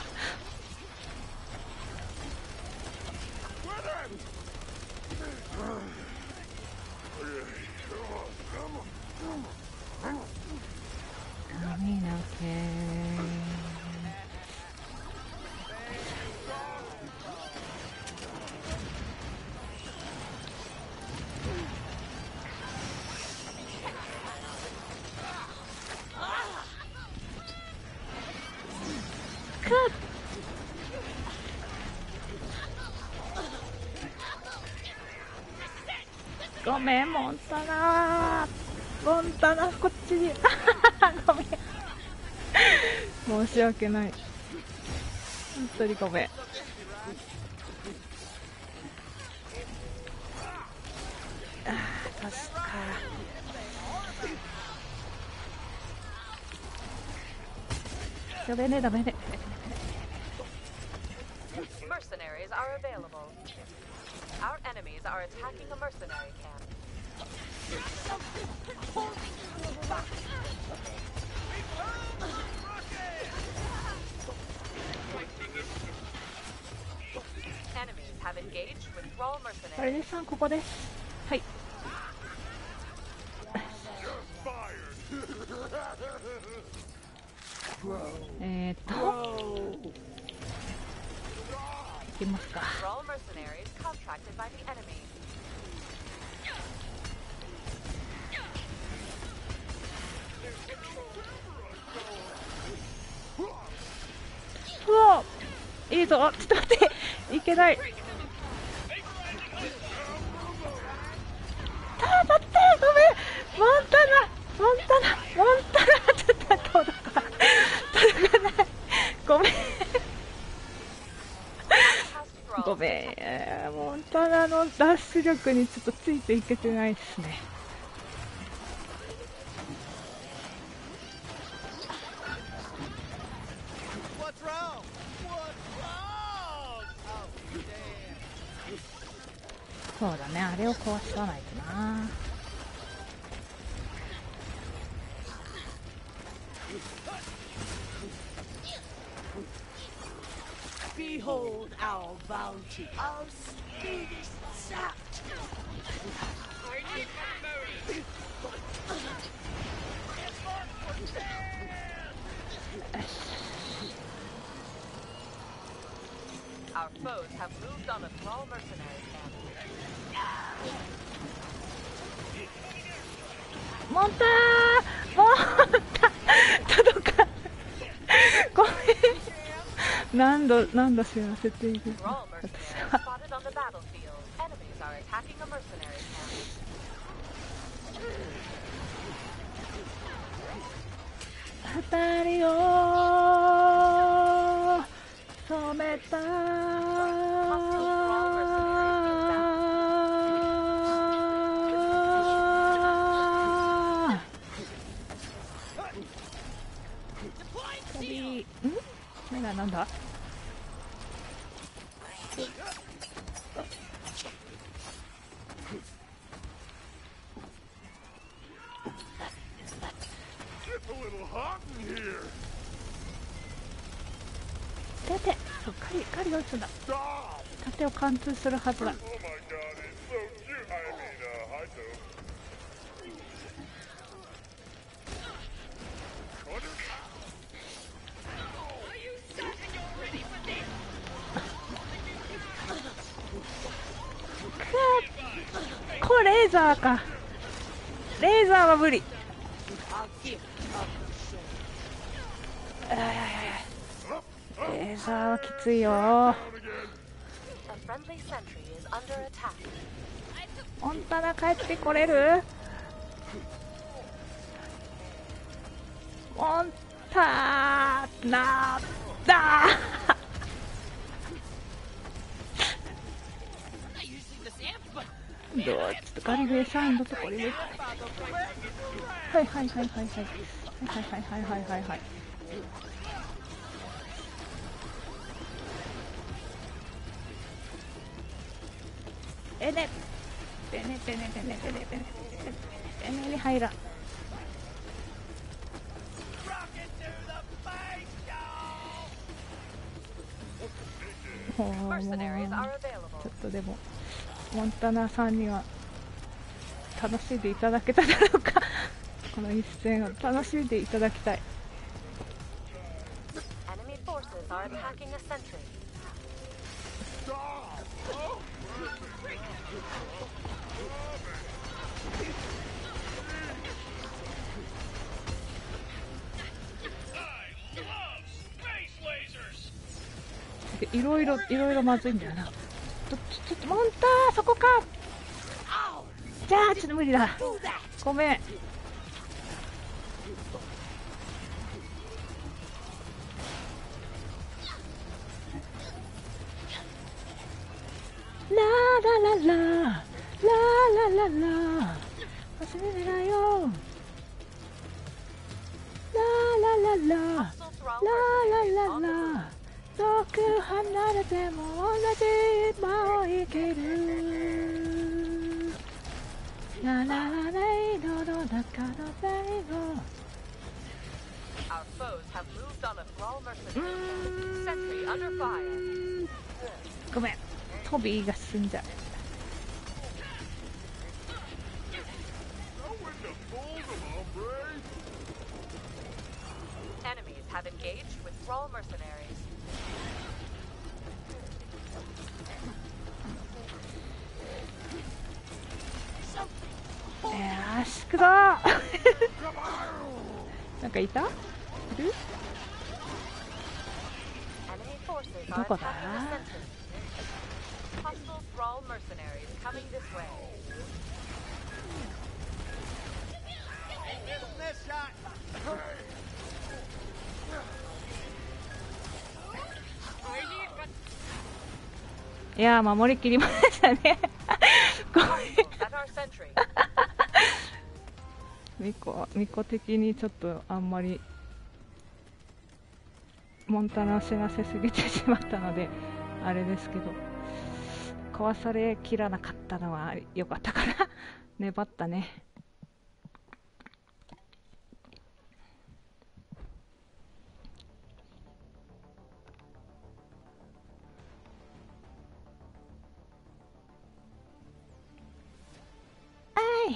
髪の毛。 ごめんモンタナモンタナこっちにごめん申し訳ない、本当にごめん。あー確かダメねダメね。 Mercenaries are available. Our enemies are attacking a mercenary camp. Enemies have engaged with Thrall あれ mercenaries. でさんここです。はい。えーっと行きますか。 Thrall mercenaries contracted by the enemy. うわいいぞ、ちょっと待っていけない。あー待ってごめんモンタナモンタナモンタナちょっと待って届かない届かないごめんごめん、えーモンタナのダッシュ力にちょっとついていけてないですね。 What's wrong? What's wrong? Oh, damn. そうだね、あれを壊さないとな。 Behold our bounty. Our speed is sapped. Our foes have moved on a Thrall mercenary camp. モンターモンタ届かないごめん何度何度知らせている Thrall mercenaries 私は spotted on the battlefield. Enemies are attacking a mercenary camp. 二人を染めた旅ん目がなんだ。出てそう狩り狩りが撃つんだ。盾を貫通するはずだ。 Oh my god, it's so cute. I mean, uh, hi, Toad. What is... くこれレーザーか。レーザーは無理。あーレーザーはきついよ。 A friendly sentry is under attack. モンタナ帰ってこれる？モンタナだどうちょっとガリベーサインのところにはいはいはいはいはいはいはいはいはいはいはいはいえねペネペネペネペネペネペネペネに入らん。ほうもうちょ Mercenaries are available. っとでもモンタナさんには楽しんでいただけただろうかこの一戦を楽しんでいただきたい。 Enemy forces are attacking a sentry. I love space lasers! いろいろいろいろまずいんだよな。ちょちょっとモンターそこか。じゃあちょっと無理だ、ごめん。ララララララララ忘れないよ。ラララララ Hostile Thrall ララ mercenaries ラ on the ラ遠く離れても同じ間を生きる。ラララライドの中の最後。 Our foes have moved on a Thrall mercenary. Sentry under fire. ごめん、トビーが進んじゃう。 Go into Boldom, hombre! Enemies have engaged with Thrall mercenaries. よし、くぞーなんかいた？いる？ Enemy forces ど are こだ？ attacking the sentry. Hostile Thrall mercenaries coming this way. Missing this shot. いやー、守りきりましたね。ごめん。 At our sentry. ミコ、ミコ的にちょっとあんまりモンタナを死なせすぎてしまったのであれですけど、壊されきらなかったのは良かったかな。粘ったね。あい。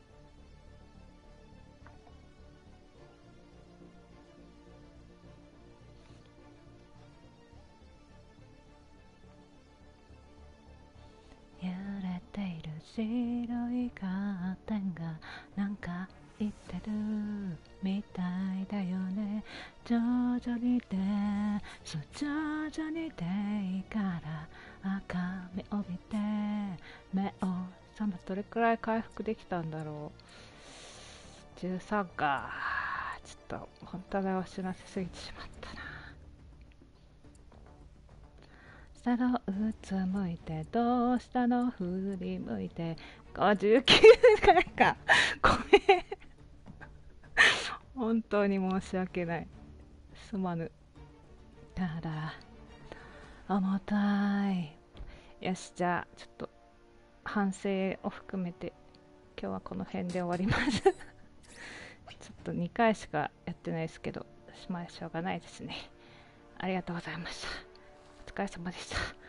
揺れている白いカーテンがなんか言ってるみたいだよね。徐々にで、そう徐々にでいいから赤み帯びて目を覚ま。どれくらい回復できたんだろう。じゅうさんか。ちょっと本当だを死なせすぎてしまったな。下のうつむいてどうしたの振り向いてごじゅうきゅうかいか。ごめん本当に申し訳ない、すまぬ。ただ重たい。よし、じゃあちょっと反省を含めて今日はこの辺で終わりますちょっとにかいしかやってないですけど、まあしょうがないですね。ありがとうございました。お疲れ様でした。